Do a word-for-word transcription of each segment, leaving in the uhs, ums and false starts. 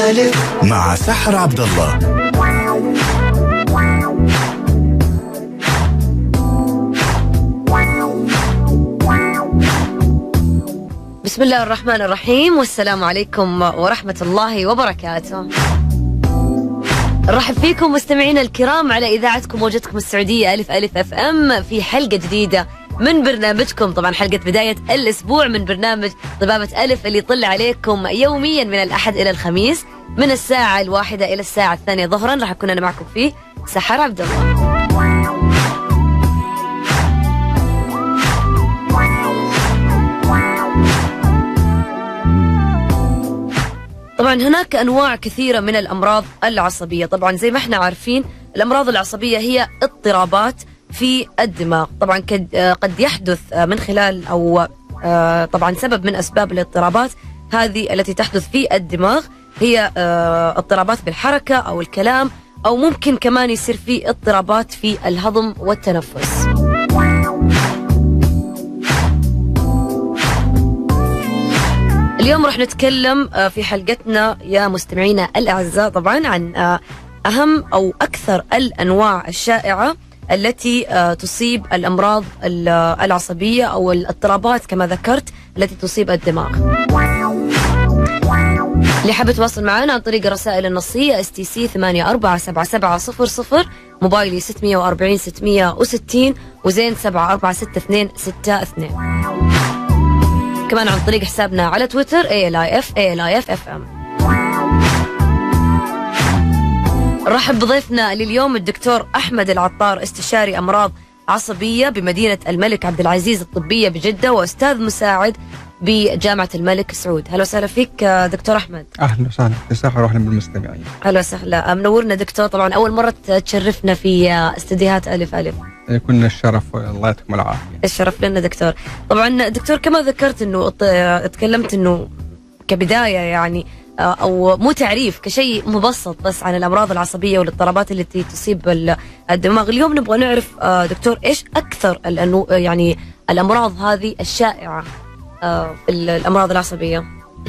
ألف مع سحر عبد الله. بسم الله الرحمن الرحيم، والسلام عليكم ورحمة الله وبركاته. نرحب فيكم مستمعينا الكرام على إذاعتكم موجتكم السعودية ألف ألف أف أم في حلقة جديدة من برنامجكم، طبعا حلقة بداية الأسبوع من برنامج طبابة ألف اللي يطل عليكم يوميا من الأحد إلى الخميس من الساعة الواحدة إلى الساعة الثانية ظهرا. راح أكون أنا معكم فيه سحر عبد الله. طبعا هناك أنواع كثيرة من الأمراض العصبية. طبعا زي ما احنا عارفين الأمراض العصبية هي اضطرابات في الدماغ. طبعا قد يحدث من خلال أو طبعا سبب من أسباب الاضطرابات هذه التي تحدث في الدماغ هي اضطرابات بالحركة أو الكلام، أو ممكن كمان يصير في اضطرابات في الهضم والتنفس. اليوم رح نتكلم في حلقتنا يا مستمعينا الأعزاء طبعا عن أهم أو أكثر الأنواع الشائعة التي تصيب الأمراض العصبية أو الاضطرابات كما ذكرت التي تصيب الدماغ. اللي حابب يتواصل معنا عن طريق الرسائل النصية اس تي سي ثمانية أربعة سبعة سبعة صفر صفر، موبايلي ستمية وأربعين ستمية وستين، وزين سبعة أربعة ستة اثنين ستة اثنين. كمان عن طريق حسابنا على تويتر إيه إل آي إف إيه إل آي إف إف إم. نرحب بضيفنا لليوم الدكتور أحمد العطار، استشاري أمراض عصبية بمدينة الملك عبد العزيز الطبية بجدة، وأستاذ مساعد بجامعة الملك سعود. هلا وسهلا فيك دكتور أحمد. أهلا وسهلا مساء واهلا بالمستمعين. هلا وسهلا، منورنا دكتور. طبعا أول مرة تشرفنا في استديوهات ألف ألف. يكون الشرف، الله يعطيكم العافية. الشرف لنا دكتور. طبعا دكتور كما ذكرت انه تكلمت انه كبداية يعني او مو تعريف كشيء مبسط بس عن الامراض العصبية والاضطرابات التي تصيب الدماغ. اليوم نبغى نعرف دكتور ايش اكثر الأنو يعني الامراض هذه الشائعة في الامراض العصبية.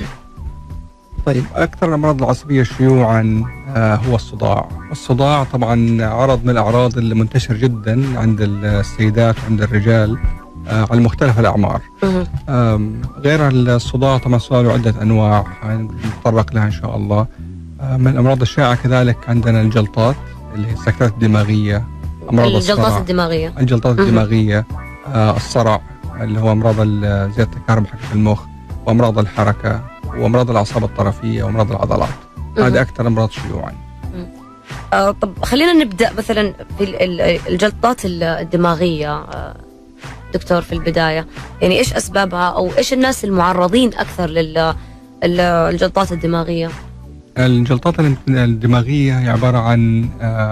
طيب أكثر الأمراض العصبية شيوعا هو الصداع. الصداع طبعا عرض من الأعراض اللي منتشر جدا عند السيدات وعند الرجال على مختلف الأعمار. غير الصداع طبعا الصداع له عدة أنواع نتطرق لها إن شاء الله. من الأمراض الشائعة كذلك عندنا الجلطات اللي هي السكتات الدماغية، أمراض الجلطات الدماغية الجلطات الدماغية، الصرع اللي هو أمراض زيادة التكهرب حق المخ، وأمراض الحركة، وأمراض الأعصاب الطرفية، وأمراض العضلات. هذه أكثر أمراض شيوعا. آه طب خلينا نبدأ مثلا في الجلطات الدماغية آه دكتور في البداية، يعني إيش أسبابها أو إيش الناس المعرضين أكثر للجلطات الدماغية؟ الجلطات الدماغية هي عبارة عن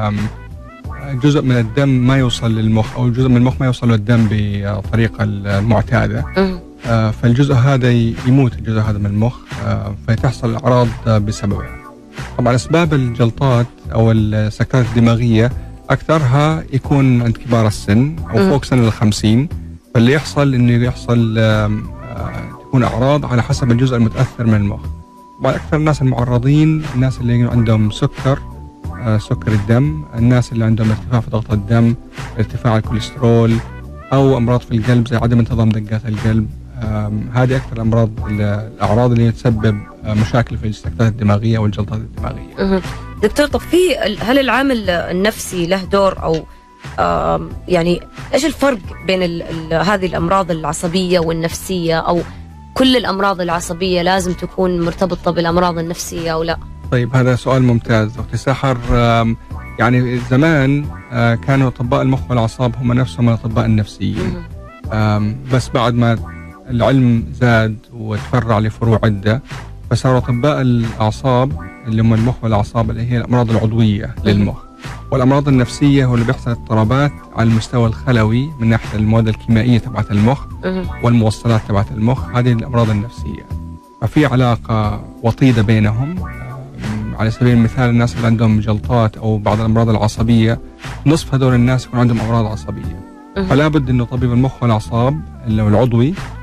جزء من الدم ما يوصل للمخ، أو جزء من المخ ما يوصل للدم بطريقة المعتادة. آه فالجزء هذا يموت، الجزء هذا من المخ، آه فتحصل الأعراض آه بسببه. طبعا أسباب الجلطات أو السكتات الدماغية أكثرها يكون عند كبار السن أو فوق سن الخمسين. فاللي يحصل إنه يحصل آه تكون أعراض على حسب الجزء المتأثر من المخ. طبعا أكثر الناس المعرضين الناس اللي عندهم سكر، آه سكر الدم، الناس اللي عندهم ارتفاع في ضغط الدم، ارتفاع الكوليسترول، أو أمراض في القلب زي عدم انتظام دقات القلب. هذه أكثر الأمراض الأعراض اللي تسبب مشاكل في السكتات الدماغية والجلطات الدماغية. دكتور طب في هل العامل النفسي له دور، أو يعني إيش الفرق بين ال ال هذه الأمراض العصبية والنفسية، أو كل الأمراض العصبية لازم تكون مرتبطة بالأمراض النفسية أو لا؟ طيب هذا سؤال ممتاز أختي سحر. يعني زمان كانوا أطباء المخ والأعصاب هم نفسهم الأطباء النفسيين، بس بعد ما العلم زاد وتفرع لفروع عدة فصاروا أطباء الأعصاب اللي هم المخ والأعصاب اللي هي الأمراض العضوية للمخ. والأمراض النفسية هو اللي بيحصل اضطرابات على المستوى الخلوي من ناحية المواد الكيميائية تبعت المخ والموصلات تبعت المخ. هذه الأمراض النفسية ففي علاقة وطيدة بينهم. على سبيل المثال الناس اللي عندهم جلطات أو بعض الأمراض العصبية نصف هذول الناس يكون عندهم أمراض عصبية، فلا بد إنه طبيب المخ والأعصاب اللي هو العضوي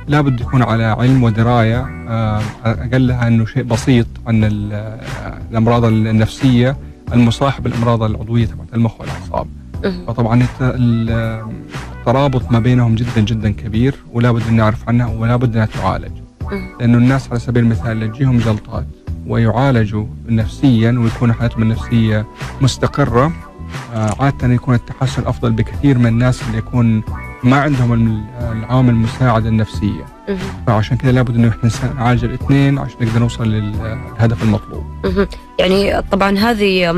لابد يكون على علم ودراية أقلها أنه شيء بسيط عن الأمراض النفسية المصاحبة للأمراض العضوية تبعت المخ والأعصاب. فطبعا الترابط ما بينهم جدا جدا كبير، ولابد أن نعرف عنها ولابد أنها تعالج. لأنه الناس على سبيل المثال اللي تجيهم جلطات ويعالجوا نفسيا ويكون حالتهم النفسية مستقرة، عادة يكون التحسن أفضل بكثير من الناس اللي يكون ما عندهم العوامل المساعدة النفسية. فعشان كده لابد إنه إحنا نعالج الاثنين عشان نقدر نوصل للهدف المطلوب. يعني طبعا هذه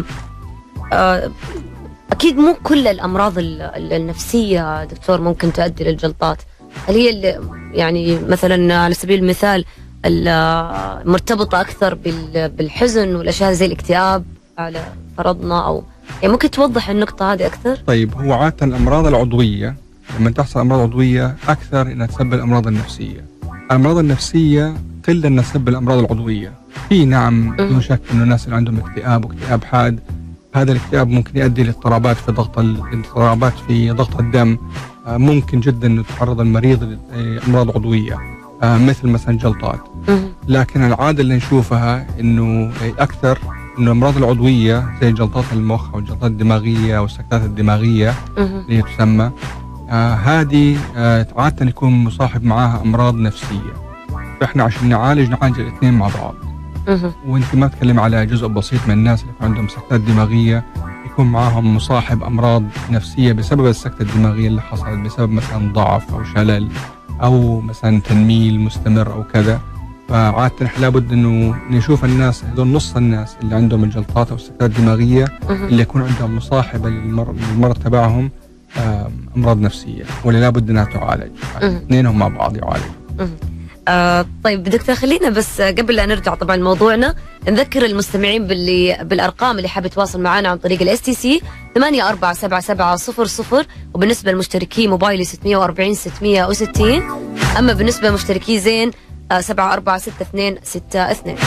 أكيد مو كل الأمراض النفسية دكتور ممكن تؤدي للجلطات. هل هي اللي يعني مثلا على سبيل المثال مرتبطة أكثر بالحزن والأشياء زي الاكتئاب على فرضنا، أو يعني ممكن توضح النقطة هذه أكثر؟ طيب، هو عادة الأمراض العضوية لما تحصل أمراض عضوية أكثر إنها تسبب الأمراض النفسية. الأمراض النفسية قل إنها تسبب الأمراض العضوية. في نعم بدون شك إنه الناس اللي عندهم اكتئاب واكتئاب حاد، هذا الاكتئاب ممكن يؤدي لاضطرابات في ضغط الاضطرابات في ضغط الدم، ممكن جدا إنه يتعرض المريض لأمراض عضوية مثل مثلا جلطات. لكن العادة اللي نشوفها إنه أكثر إنه الأمراض العضوية زي جلطات المخ أو الجلطات الدماغية أو السكتات الدماغية اللي تسمى آه هذه آه عادة يكون مصاحب معها أمراض نفسية. فإحنا عشان نعالج نعالج الاثنين مع بعض. وأنت ما تكلم على جزء بسيط من الناس اللي عندهم سكتات دماغية يكون معاهم مصاحب أمراض نفسية بسبب السكتة الدماغية اللي حصلت بسبب مثلا ضعف أو شلل أو مثلا تنميل مستمر أو كذا. فعادة لابد إنه نشوف الناس هذول نص الناس اللي عندهم الجلطات أو السكتات الدماغية اللي يكون عندهم مصاحبة للمرض تبعهم أمراض نفسية، واللي لابد إنها تعالج. اثنينهم مع بعض يعالجوا. آه طيب دكتور، خلينا بس قبل لا نرجع طبعا موضوعنا نذكر المستمعين باللي بالأرقام اللي حاب يتواصل معنا عن طريق الاس تي سي ثمانية أربعة سبعة سبعة صفر صفر، وبالنسبة للمشتركي موبايلي ستمية وأربعين ستمية وستين، أما بالنسبة لمشتركي زين سبعة أربعة ستة اثنين ستة اثنين.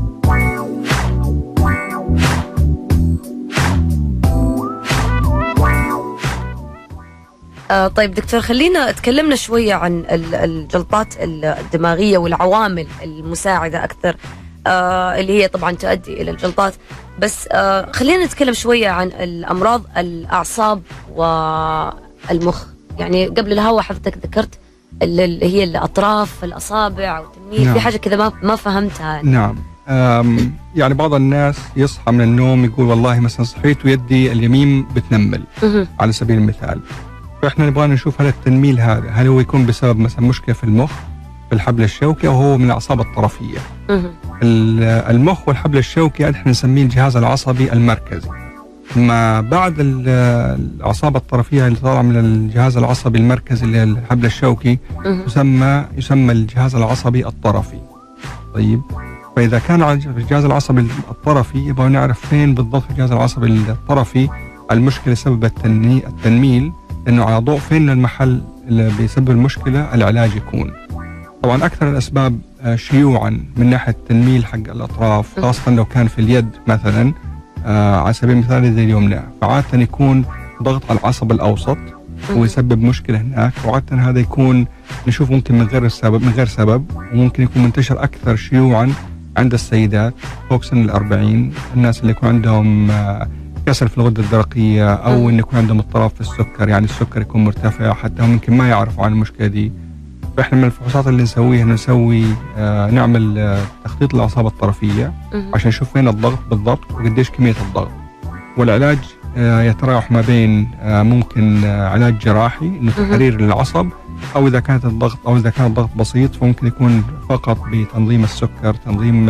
آه طيب دكتور، خلينا تكلمنا شوية عن الجلطات الدماغية والعوامل المساعدة أكثر آه اللي هي طبعا تؤدي إلى الجلطات، بس آه خلينا نتكلم شوية عن الأمراض الأعصاب والمخ. يعني قبل الهوا حضرتك ذكرت اللي هي الأطراف الأصابع أو التنميل. نعم. في حاجة كذا ما ما فهمتها. نعم. يعني بعض الناس يصحى من النوم يقول والله مثلا صحيت ويدي اليمين بتنمل على سبيل المثال. فإحنا نبغى نشوف هل التنميل هذا هل هو يكون بسبب مثلا مشكلة في المخ في الحبل الشوكي أو هو من الأعصاب الطرفية. المخ والحبل الشوكي احنا نسميه الجهاز العصبي المركزي. ما بعد الأعصاب الطرفية اللي طالعة من الجهاز العصبي المركزي اللي الحبل الشوكي يسمى يسمى الجهاز العصبي الطرفي. طيب، فإذا كان الجهاز العصبي الطرفي يبغى نعرف فين بالضبط الجهاز العصبي الطرفي المشكلة سبب التنميل، لأنه على ضوء فين المحل اللي بيسبب المشكلة العلاج يكون. طبعا أكثر الأسباب شيوعا من ناحية التنميل حق الأطراف، خاصة لو كان في اليد مثلا آه على سبيل المثال زي اليمنى، فعادة يكون ضغط على العصب الأوسط ويسبب مشكلة هناك. وعادة هذا يكون نشوف ممكن من غير سبب من غير سبب وممكن يكون منتشر أكثر شيوعا عند السيدات فوق سن الأربعين، الناس اللي يكون عندهم آه كسر في الغدة الدرقية أو إن يكون عندهم اضطراب في السكر، يعني السكر يكون مرتفع حتى هم ممكن ما يعرفوا عن المشكلة دي. فإحنا من الفحوصات اللي نسويها نسوي آه نعمل آه تخطيط الأعصاب الطرفية عشان نشوف وين الضغط بالضبط وقديش كمية الضغط. والعلاج آه يتراوح ما بين آه ممكن آه علاج جراحي إنه تحرير العصب، أو إذا كانت الضغط أو إذا كان الضغط بسيط فممكن يكون فقط بتنظيم السكر، تنظيم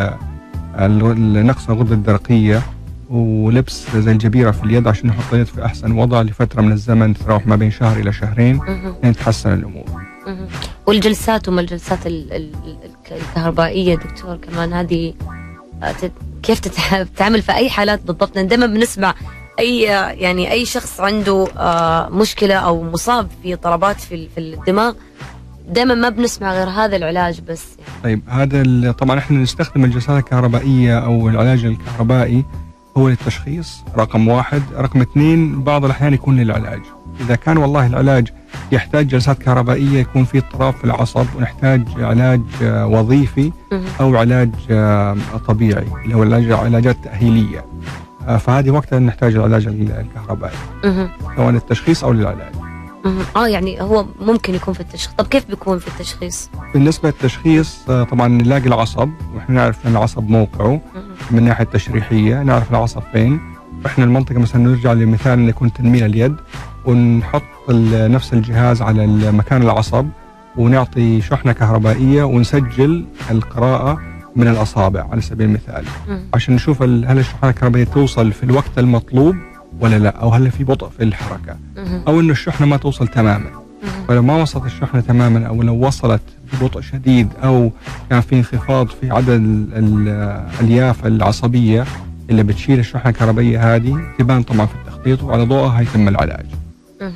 نقص الغدة الدرقية، ولبس زي الجبيرة في اليد عشان نحط اليد في أحسن وضع لفترة من الزمن تتراوح ما بين شهر إلى شهرين يعني تحسن الأمور. والجلسات وما الجلسات الكهربائية دكتور كمان هذه كيف تتعامل في أي حالات بالضبط؟ دائما بنسمع أي يعني أي شخص عنده مشكلة أو مصاب في ضربات في الدماغ دائما ما بنسمع غير هذا العلاج بس يعني. طيب، هذا طبعا احنا نستخدم الجلسات الكهربائية أو العلاج الكهربائي هو للتشخيص رقم واحد. رقم اثنين بعض الأحيان يكون للعلاج. إذا كان والله العلاج يحتاج جلسات كهربائية يكون في اضطراب في العصب، ونحتاج علاج آه، وظيفي أو علاج آه، طبيعي اللي هو العلاج- علاجات تأهيلية. آه، فهذه وقتها نحتاج العلاج الكهربائي مهم. سواء للتشخيص أو للعلاج. مهم. اه يعني هو ممكن يكون في التشخيص. طب كيف بيكون في التشخيص؟ بالنسبة للتشخيص آه، طبعا نلاقي العصب، ونحن نعرف أن العصب موقعه من الناحية التشريحية، نعرف العصب فين. وإحنا المنطقة مثلا نرجع لمثال أن يكون تنميل اليد، ونحط ال- نفس الجهاز على مكان العصب ونعطي شحنة كهربائية ونسجل القراءة من الأصابع على سبيل المثال، مم. عشان نشوف ال- هل الشحنة الكهربائية توصل في الوقت المطلوب ولا لا، أو هل في بطء في الحركة، مهم. أو إنه الشحنة ما توصل تماما. مهم. فلو ما وصلت الشحنة تماما، أو لو وصلت ببطء شديد، أو كان في انخفاض في عدد ال- ال- الألياف العصبية اللي بتشيل الشحنة الكهربائية هذه، تبان طبعا في التخطيط، وعلى ضوءها يتم العلاج. مهم.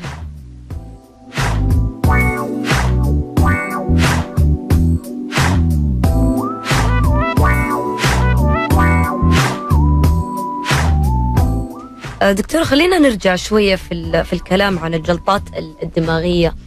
آه، دكتور خلينا نرجع شوية في ال- في الكلام عن الجلطات ال- الدماغية.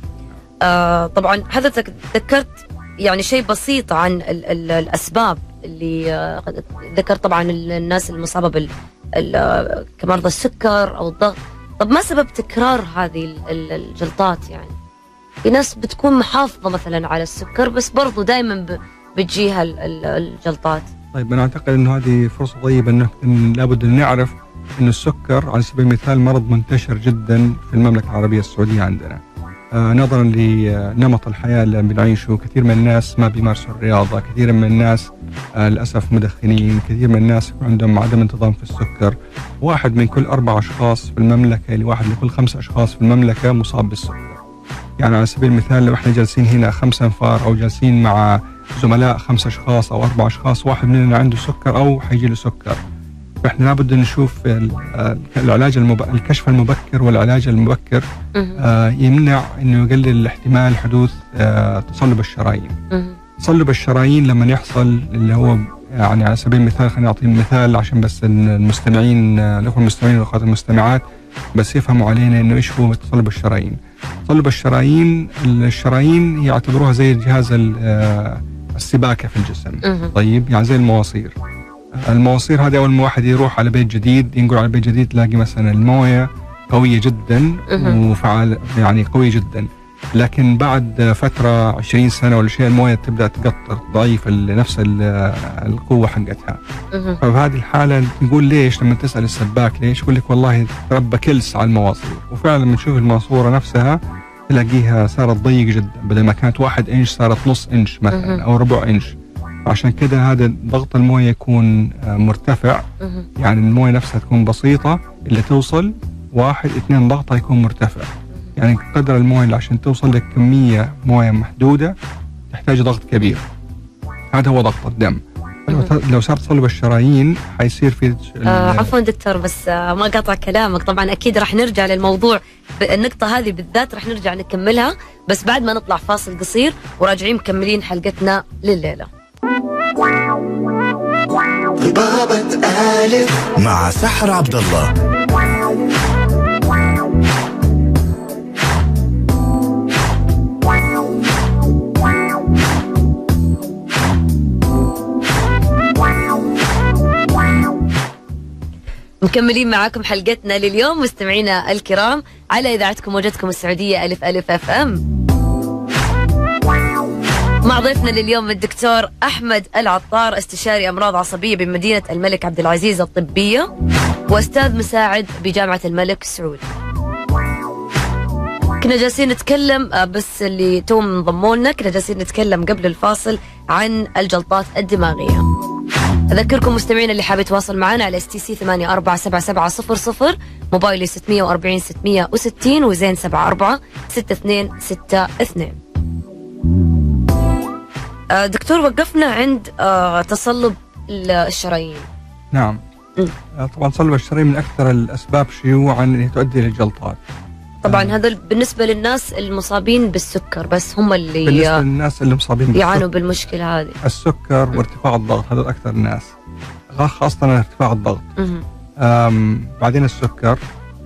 آه، طبعا حضرتك ذكرت يعني شيء بسيط عن ال ال الأسباب اللي آه، ذكرت طبعا ال- الناس المصابة بال ال- آه، كمرضى السكر أو الضغط. طب ما سبب تكرار هذه ال- ال- الجلطات؟ يعني في ناس بتكون محافظة مثلا على السكر بس برضو دائما ب- بتجيها ال- ال- الجلطات. طيب أنا أعتقد أنه هذه فرصة طيبة، أنه إن لابد أن نعرف أن السكر على سبيل المثال مرض منتشر جدا في المملكة العربية السعودية عندنا. آه نظرا لنمط الحياة اللي بنعيشه، كثير من الناس ما بيمارسوا الرياضة، كثير من الناس آه للأسف مدخنين، كثير من الناس يكون عندهم عدم انتظام في السكر. واحد من كل أربع أشخاص في المملكة، لواحد من كل خمس أشخاص في المملكة مصاب بالسكر. يعني على سبيل المثال لو احنا جالسين هنا خمسة انفار، أو جالسين مع زملاء خمس أشخاص أو أربع أشخاص، واحد مننا عنده سكر أو حيجي له سكر. فإحنا لابد نشوف ال- آه، العلاج المب... الكشف المبكر والعلاج المبكر مهم. آه، يمنع إنه يقلل احتمال حدوث آه، تصلب الشرايين. مهم. تصلب الشرايين لما يحصل اللي هو يعني على سبيل المثال، خلينا نعطي مثال عشان بس المستمعين آه، الأخوة المستمعين والأخوات المستمعات بس يفهموا علينا إنه إيش هو تصلب الشرايين. تصلب الشرايين، الشرايين يعتبروها زي الجهاز ال- آه، السباكة في الجسم. مهم. طيب يعني زي المواصير. المواصير هذه أول ما واحد يروح على بيت جديد، ينقل على بيت جديد، تلاقي مثلا الموية قوية جدا مهم. وفعال، يعني قوية جدا. لكن بعد فترة عشرين سنة ولا شيء، الموية تبدأ تقطر، ضعيف نفس ال- القوة حقتها. مهم. ففي هذه الحالة نقول ليش؟ لما تسأل السباك ليش، يقول لك والله تربى كلس على المواصير. وفعلا لما نشوف الماسورة نفسها تلاقيها صارت ضيق جدا، بدل ما كانت واحد انش صارت نص انش مهم. مثلا او ربع انش. عشان كده هذا ضغط المويه يكون آه، مرتفع، مهم. يعني المويه نفسها تكون بسيطه اللي توصل واحد اثنين ضغطها يكون مرتفع. يعني قدر المويه اللي عشان توصل لك كميه مويه محدوده تحتاج ضغط كبير. هذا هو ضغط الدم. لو ت- لو صار تصلب الشرايين حيصير في ال- آه عفوا دكتور، بس آه ما قطع كلامك. طبعا اكيد راح نرجع للموضوع، ب- النقطة هذه بالذات راح نرجع نكملها، بس بعد ما نطلع فاصل قصير وراجعين مكملين حلقتنا لليلة. طبابة ألف مع سحر عبد الله. مكملين معاكم حلقتنا لليوم مستمعينا الكرام على إذاعتكم وجدتكم السعودية ألف ألف أف أم. مع ضيفنا لليوم الدكتور أحمد العطار، استشاري أمراض عصبية بمدينة الملك عبد العزيز الطبية، وأستاذ مساعد بجامعة الملك سعود. كنا جالسين نتكلم آه، بس اللي توم انضموا لنا، كنا جالسين نتكلم قبل الفاصل عن الجلطات الدماغية. أذكركم مستمعين اللي حاب يتواصل معنا على اس تي سي ثمانية أربعة سبعة سبعة صفر صفر، موبايلي ستمية وأربعين ستمية وستين، وزين سبعة أربعة ستة اثنين ستة اثنين. آه، دكتور وقفنا عند آه، تصلب الشرايين. نعم. م. آه، طبعا تصلب الشرايين من اكثر الاسباب شيوعا اللي تؤدي للجلطات. طبعا آه. هذا بالنسبة للناس المصابين بالسكر بس، هم اللي بالنسبه آه، للناس اللي مصابين بالسكر، يعانوا بالمشكلة هذه. السكر وارتفاع الضغط هذول اكثر الناس، خاصه ارتفاع الضغط. مهم. أم، بعدين السكر،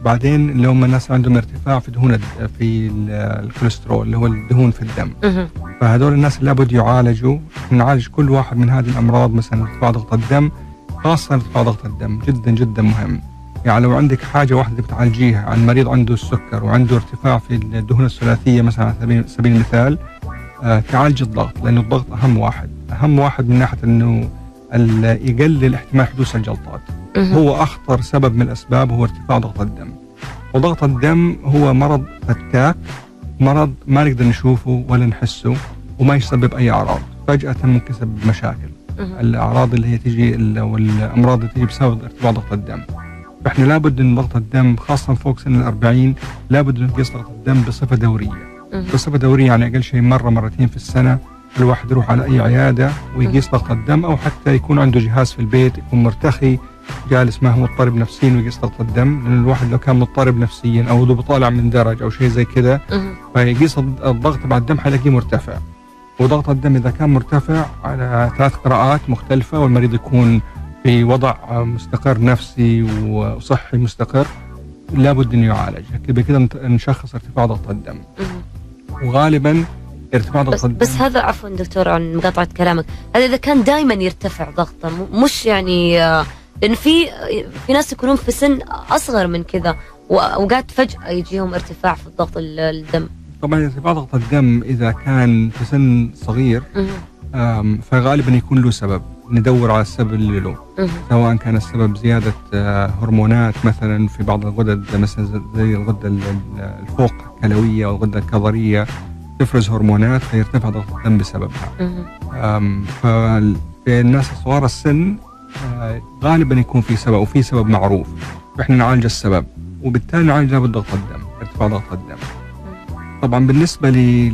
بعدين لو ما الناس عندهم ارتفاع في دهون الد- في ال- الكوليسترول اللي هو الدهون في الدم، مهم. فهذول الناس لابد يعالجوا. نعالج كل واحد من هذه الامراض، مثلا ارتفاع ضغط الدم، خاصه ارتفاع ضغط الدم جدا جدا مهم. يعني لو عندك حاجه واحده بتعالجيها عن مريض عنده السكر وعنده ارتفاع في الدهون الثلاثيه مثلا على سبيل سبيل المثال، آه تعالج الضغط، لانه الضغط اهم واحد، اهم واحد من ناحيه انه ال- يقلل احتمال حدوث الجلطات. مهم. هو اخطر سبب من الاسباب هو ارتفاع ضغط الدم. وضغط الدم هو مرض فتاك، مرض ما نقدر نشوفه ولا نحسه وما يسبب اي اعراض، فجاه ممكن يسبب مشاكل. مهم. الاعراض اللي هي تجي ال- والامراض اللي تجي بسبب ارتفاع ضغط الدم. فاحنا لابد ان ضغط الدم خاصه فوق سن الأربعين لابد ان نقيس ضغط الدم بصفه دوريه. مهم. بصفه دوريه يعني اقل شيء مره مرتين في السنه، الواحد يروح على اي عياده ويقيس ضغط الدم، او حتى يكون عنده جهاز في البيت يكون مرتخي جالس ما هو مضطرب نفسيا ويقيس ضغط الدم، لان الواحد لو كان مضطرب نفسيا او لو بطالع من درج او شيء زي كذا مهم. فيقيس الض- الضغط تبع الدم حيلاقيه مرتفع. وضغط الدم اذا كان مرتفع على ثلاث قراءات مختلفه والمريض يكون في وضع مستقر نفسي وصحي مستقر، لابد انه يعالج. بكذا نت- نشخص ارتفاع ضغط الدم. مهم. وغالبا ارتفاع ضغط بس, الدم بس هذا عفوا دكتور عن مقاطعة كلامك، هذا إذا كان دائما يرتفع ضغطه، م- مش يعني آه، لأن في في ناس يكونون في سن أصغر من كذا وأوقات فجأة يجيهم ارتفاع في الضغط ال- الدم. طبعا ارتفاع ضغط الدم اذا كان في سن صغير مهم. آم، فغالبا يكون له سبب، ندور على السبب اللي له، مهم. سواء كان السبب زياده آه، هرمونات مثلا في بعض الغدد، مثلا زي الغده ال- ال- الفوق كلويه او الغده الكظريه تفرز هرمونات فيرتفع ضغط الدم بسببها. مهم. أم، فال- في الناس صغار السن آه، غالبا يكون في سبب وفي سبب معروف، فاحنا نعالج السبب وبالتالي نعالج نسبة ضغط الدم، ارتفاع ضغط الدم. طبعا بالنسبة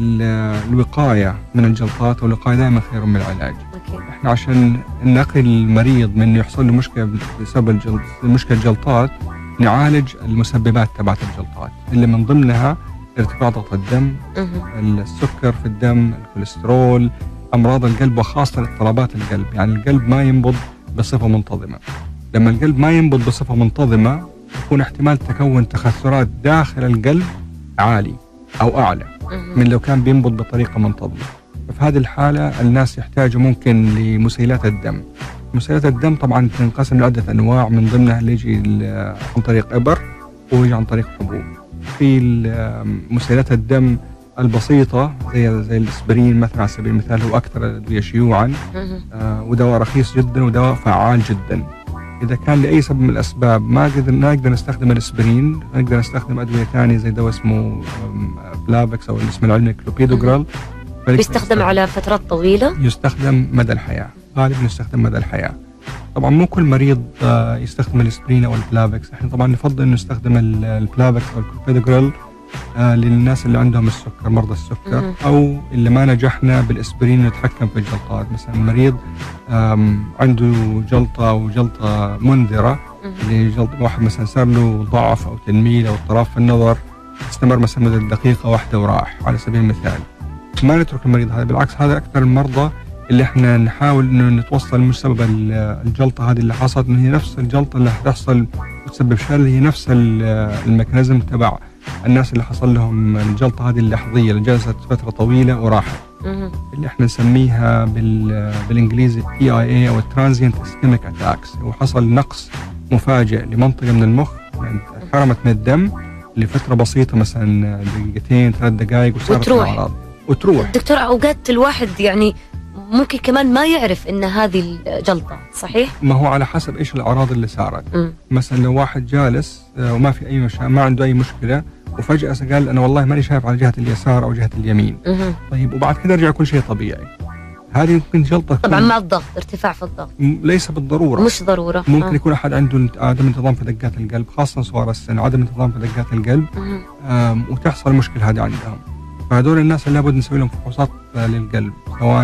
للوقاية من الجلطات، والوقاية دائما خير من العلاج. أوكي. احنا عشان نقي المريض من إنه يحصل له مشكلة بسبب الجلط مشكلة جلطات، نعالج المسببات تبعت الجلطات اللي من ضمنها ارتفاع ضغط الدم، مهم. السكر في الدم، الكوليسترول، امراض القلب وخاصه اضطرابات القلب. يعني القلب ما ينبض بصفه منتظمه. لما القلب ما ينبض بصفه منتظمه يكون احتمال تكون تخثرات داخل القلب عالي او اعلى مهم. من لو كان بينبض بطريقه منتظمه. ففي هذه الحاله الناس يحتاجوا ممكن لمسيلات الدم. مسيلات الدم طبعا تنقسم لعده انواع، من ضمنها اللي يجي ال- عن طريق ابر ويجي عن طريق حبوب. في ال- مسيلات الدم البسيطة زي زي الاسبرين مثلا على سبيل المثال، هو أكثر الأدوية شيوعا، مهم. آه ودواء رخيص جدا ودواء فعال جدا. إذا كان لأي سبب من الأسباب ما قدر ما نقدر نستخدم الاسبرين، نقدر نستخدم أدوية ثانية زي دواء اسمه آم، بلافكس أو الاسم العلمي كلوبيدوغرال. بيستخدم على فترات طويلة. يستخدم مدى الحياة، غالبا يستخدم مدى الحياة. طبعا مو كل مريض آه، يستخدم الاسبرين او البلافكس، احنا طبعا نفضل انه نستخدم ال- البلافكس او الكلوبيدوغرال آه، للناس اللي عندهم السكر، مرضى السكر، مهم. او اللي ما نجحنا بالاسبرين نتحكم في الجلطات. مثلا مريض آم، عنده جلطه وجلطه منذره، مهم. اللي جلط واحد مثلا صار له ضعف او تنميل او اضطراب في النظر، استمر مثلا مدة دقيقه واحده وراح على سبيل المثال، ما نترك المريض هذا، بالعكس هذا اكثر المرضى اللي احنا نحاول انه نتوصل مش سبب ال- الجلطه هذه اللي حصلت، انه هي نفس الجلطه اللي حتحصل وتسبب شلل، هي نفس ال- الميكانيزم تبع الناس اللي حصل لهم الجلطه هذه اللحظيه اللي جلست فتره طويله وراحت، مهم. اللي احنا نسميها بال بالانجليزي تي اي اي او الترانزيانت اسكيميك اتاكس، وحصل نقص مفاجئ لمنطقه من المخ انحرمت من الدم لفتره بسيطه مثلا دقيقتين ثلاث دقائق وصارت وتروح. الاعراض وتروح. دكتور أوقات الواحد يعني ممكن كمان ما يعرف إن هذه الجلطة، صحيح؟ ما هو على حسب ايش الاعراض اللي صارت. مم. مثلا لو واحد جالس آه، وما في اي مشا... ما عنده اي مشكله وفجاه قال انا والله ماني شايف على جهه اليسار او جهه اليمين، مهم. طيب وبعد كده رجع كل شيء طبيعي، هذه ممكن جلطه طبعا تكون مع الضغط، ارتفاع في الضغط م- ليس بالضروره، مش ضرورة. ممكن آه. يكون احد عنده عدم انتظام في دقات القلب، خاصه صغار السن عدم انتظام في دقات القلب، مهم. آم، وتحصل المشكله هذه عندهم. فهذول الناس اللي لابد نسوي لهم فحوصات آه، للقلب، سواء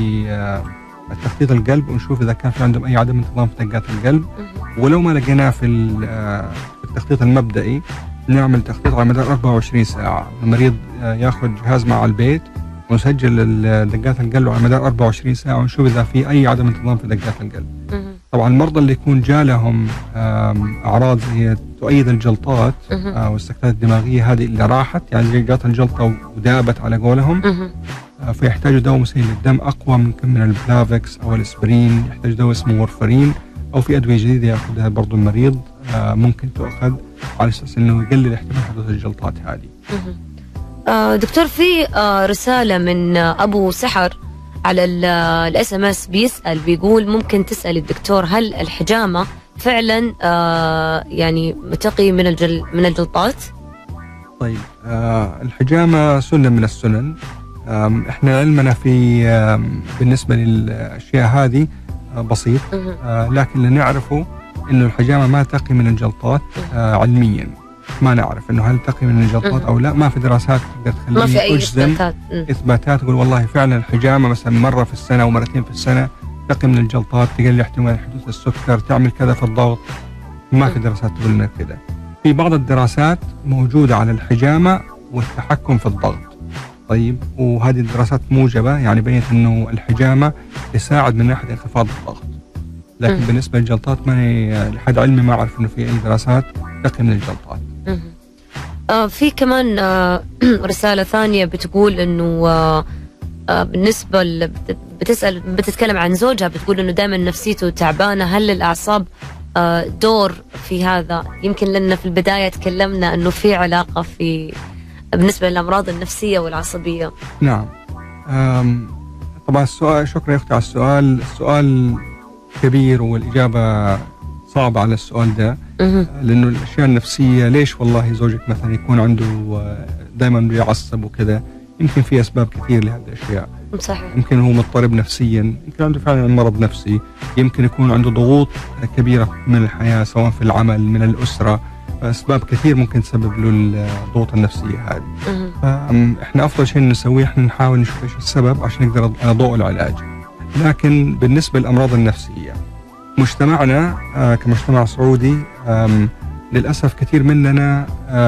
بتخطيط القلب ونشوف اذا كان في عندهم اي عدم انتظام في دقات القلب، مهم. ولو ما لقيناه في ال- آه، في التخطيط المبدئي نعمل تخطيط على مدار أربعة وعشرين ساعة. المريض آه، ياخذ جهاز مع البيت ونسجل ال- دقات القلب على مدار أربعة وعشرين ساعة ونشوف إذا في أي عدم انتظام في دقات القلب. مهم. طبعا المرضى اللي يكون جالهم اعراض زي تؤيد الجلطات او السكتات الدماغيه هذه اللي راحت، يعني زي جات الجلطه ودابت على قولهم، فيحتاجوا دواء مسيل للدم اقوى ممكن من البلافكس او الاسبرين، يحتاج دواء اسمه وورفرين، او في ادويه جديده ياخذها برضو المريض ممكن تؤخذ على اساس انه يقلل احتمال حدوث الجلطات هذه. دكتور، في رساله من ابو سحر على الاس ام اس بيسال، بيقول ممكن تسال الدكتور هل الحجامه فعلا آه يعني متقي من الجل من الجلطات؟ طيب آه الحجامه سنه من السنن. احنا علمنا في بالنسبه للاشياء هذه آه بسيط، آه لكن اللي نعرفه انه الحجامه ما تقي من الجلطات آه علميا. ما نعرف انه هل تقي من الجلطات او لا، ما في دراسات تقدر تخليني اجزم اثباتات. اثباتات تقول والله فعلا الحجامه مثلا مره في السنه او مرتين في السنه تقي من الجلطات، تقلل احتمال حدوث السكر، تعمل كذا في الضغط. ما في دراسات تقول لنا كذا. في بعض الدراسات موجوده على الحجامه والتحكم في الضغط. طيب وهذه الدراسات موجبه، يعني بينت انه الحجامه تساعد من ناحيه انخفاض الضغط. لكن م. بالنسبه للجلطات ماني لحد علمي ما اعرف انه في اي دراسات تقي من الجلطات. آه في كمان آه رسالة ثانية بتقول انه آه آه بالنسبة بتسأل بتتكلم عن زوجها، بتقول انه دائما نفسيته تعبانة، هل الأعصاب آه دور في هذا؟ يمكن لأن في البداية تكلمنا انه في علاقة في بالنسبة للأمراض النفسية والعصبية. نعم. طبعا السؤال، شكرا يا أختي على السؤال. السؤال كبير والإجابة صعبة على السؤال ده، لأنه الأشياء النفسية ليش والله زوجك مثلا يكون عنده دائما بيعصب وكذا؟ يمكن في أسباب كثير لهذه الأشياء. صحيح. يمكن هو مضطرب نفسيا، يمكن عنده فعلا مرض نفسي، يمكن يكون عنده ضغوط كبيرة من الحياة سواء في العمل من الأسرة، أسباب كثير ممكن تسبب له الضغوط النفسية هذه. فإحنا أفضل شيء نسويه إحنا نحاول نشوف إيش السبب عشان نقدر نضوء العلاج. لكن بالنسبة للأمراض النفسية مجتمعنا آه كمجتمع سعودي للأسف كثير مننا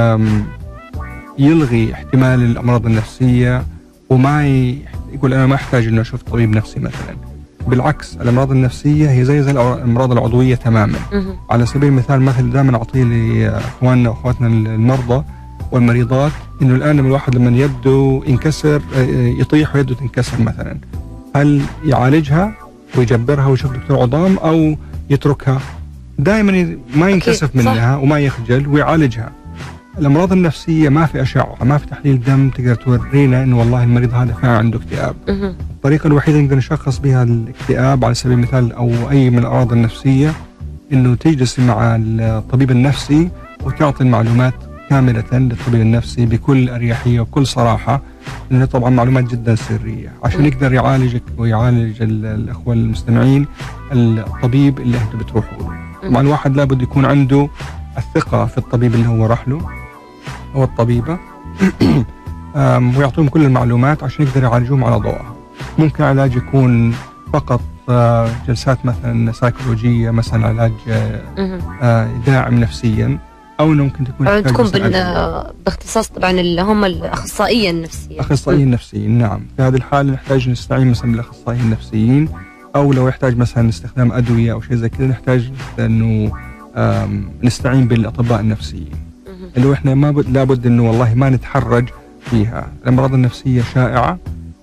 يلغي احتمال الأمراض النفسية وما يقول أنا ما أحتاج إنه أشوف طبيب نفسي مثلا. بالعكس الأمراض النفسية هي زي زي الأمراض العضوية تماما. على سبيل المثال مثل دائما أعطيه لإخواننا وأخواتنا المرضى والمريضات إنه الآن الواحد لما يبدو ينكسر يطيح ويده تنكسر مثلا، هل يعالجها ويجبرها ويشوف دكتور عظام أو يتركها؟ دائما ما ينكسف منها وما يخجل ويعالجها. الأمراض النفسية ما في أشعة، ما في تحليل دم تقدر تورينا إنه والله المريض هذا فعلا عنده اكتئاب. الطريقة الوحيدة نقدر نشخص بها الاكتئاب على سبيل المثال أو أي من الأمراض النفسية إنه تجلس مع الطبيب النفسي وتعطي المعلومات كاملة للطبيب النفسي بكل أريحية وكل صراحة، لأنه طبعا معلومات جدا سرية عشان يقدر يعالجك ويعالج الأخوة المستمعين الطبيب اللي أنت بتروحوا له. طبعا الواحد لابد يكون عنده الثقة في الطبيب اللي هو راح له أو الطبيبة ويعطيهم كل المعلومات عشان يقدر يعالجوهم على ضوءها. ممكن علاج يكون فقط جلسات مثلا سايكولوجية، مثلا علاج داعم نفسيا، أو إنه ممكن تكون تكون باختصاص طبعا اللي هم الأخصائيين النفسيين. أخصائيين النفسيين نعم. في هذه الحالة نحتاج نستعين مثلا بالأخصائيين النفسيين، أو لو يحتاج مثلا استخدام أدوية أو شيء زي كذا نحتاج إنه نستعين بالأطباء النفسيين. اللي إحنا ما بد لابد إنه والله ما نتحرج فيها. الأمراض النفسية شائعة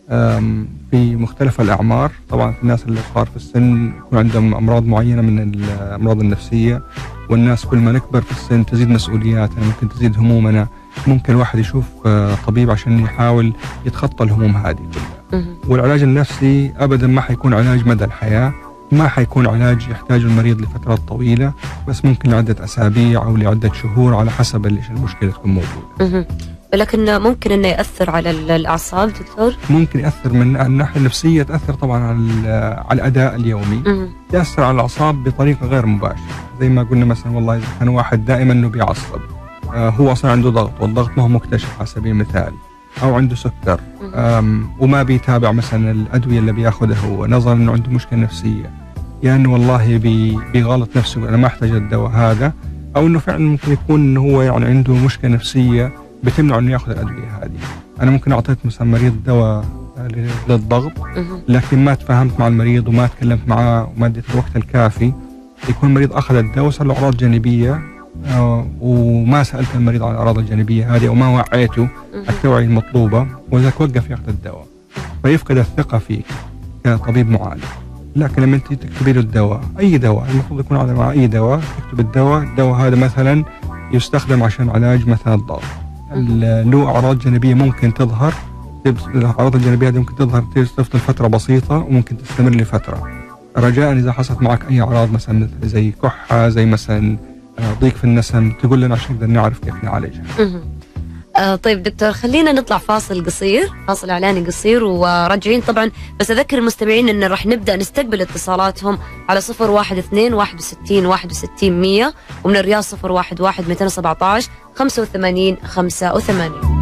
في مختلف الأعمار. طبعا في الناس اللي صار في السن يكون عندهم أمراض معينة من الأمراض النفسية، والناس كل ما نكبر في السن تزيد مسؤولياتنا، ممكن تزيد همومنا، ممكن الواحد يشوف طبيب عشان يحاول يتخطى الهموم هذه كلها. والعلاج النفسي أبدا ما حيكون علاج مدى الحياة، ما حيكون علاج يحتاج المريض لفترات طويلة، بس ممكن لعدة أسابيع أو لعدة شهور على حسب إيش المشكلة تكون موجودة. لكن ممكن إنه يأثر على الأعصاب دكتور؟ ممكن يأثر من الناحية النفسية، تأثر طبعا على على الأداء اليومي، يأثر على الأعصاب بطريقة غير مباشرة. زي ما قلنا مثلا والله إذا كان واحد دائما إنه بيعصب، آه هو أصلا عنده ضغط والضغط ما هو مكتشف على سبيل المثال، أو عنده سكر وما بيتابع مثلا الأدوية اللي بياخذها هو نظرا إنه عنده مشكلة نفسية، يعني إنه والله بي بيغلط نفسه أنا ما أحتاج الدواء هذا، أو إنه فعلا ممكن يكون إنه هو يعني عنده مشكلة نفسية بتمنع إنه ياخذ الأدوية هذه. أنا ممكن أعطيت مثلا مريض دواء للضغط، لكن ما تفاهمت مع المريض وما تكلمت معاه وما اديت الوقت الكافي يكون المريض أخذ الدواء وصار له أعراض جانبية آه وما سألت المريض عن الأعراض الجانبية هذه وما وعيته التوعية المطلوبة، وذاك وقف يأخذ الدواء فيفقد الثقة فيك كطبيب معالج. لكن لما أنت تكتبي له الدواء، أي دواء المفروض يكون على مع أي دواء، تكتب الدواء، الدواء هذا مثلا يستخدم عشان علاج مثلا الضغط، له أعراض جانبية ممكن تظهر، الأعراض الجانبية هذه ممكن تظهر تفضل فترة بسيطة وممكن تستمر لفترة. رجاء إذا حصلت معك أي أعراض مثلا زي كحة، زي مثلا ضيق في النسم، تقول لنا عشان نقدر نعرف كيف نعالجها. آه طيب دكتور، خلينا نطلع فاصل قصير، فاصل إعلاني قصير وراجعين طبعا. بس أذكر المستمعين إن راح نبدأ نستقبل اتصالاتهم على صفر واحد اثنين واحد وستين واحد وستين مية، ومن الرياض صفر واحد واحد مئتين وسبعة عشر خمسة وثمانين خمسة وثمانين.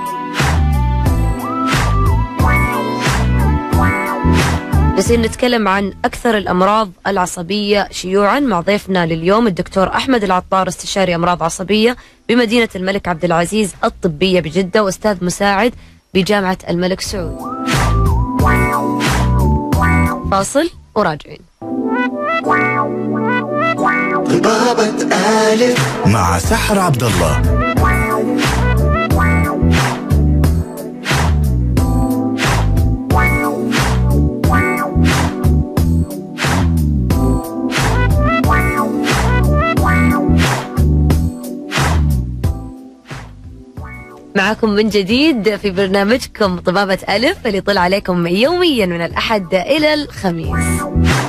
جالسين نتكلم عن أكثر الأمراض العصبية شيوعا مع ضيفنا لليوم الدكتور أحمد العطار، استشاري أمراض عصبية بمدينة الملك عبد العزيز الطبية بجدة، وأستاذ مساعد بجامعة الملك سعود. فاصل وراجعين. طبابة ألف مع سحر عبد الله. معكم من جديد في برنامجكم طبابة ألف اللي يطلع عليكم يوميا من الأحد إلى الخميس.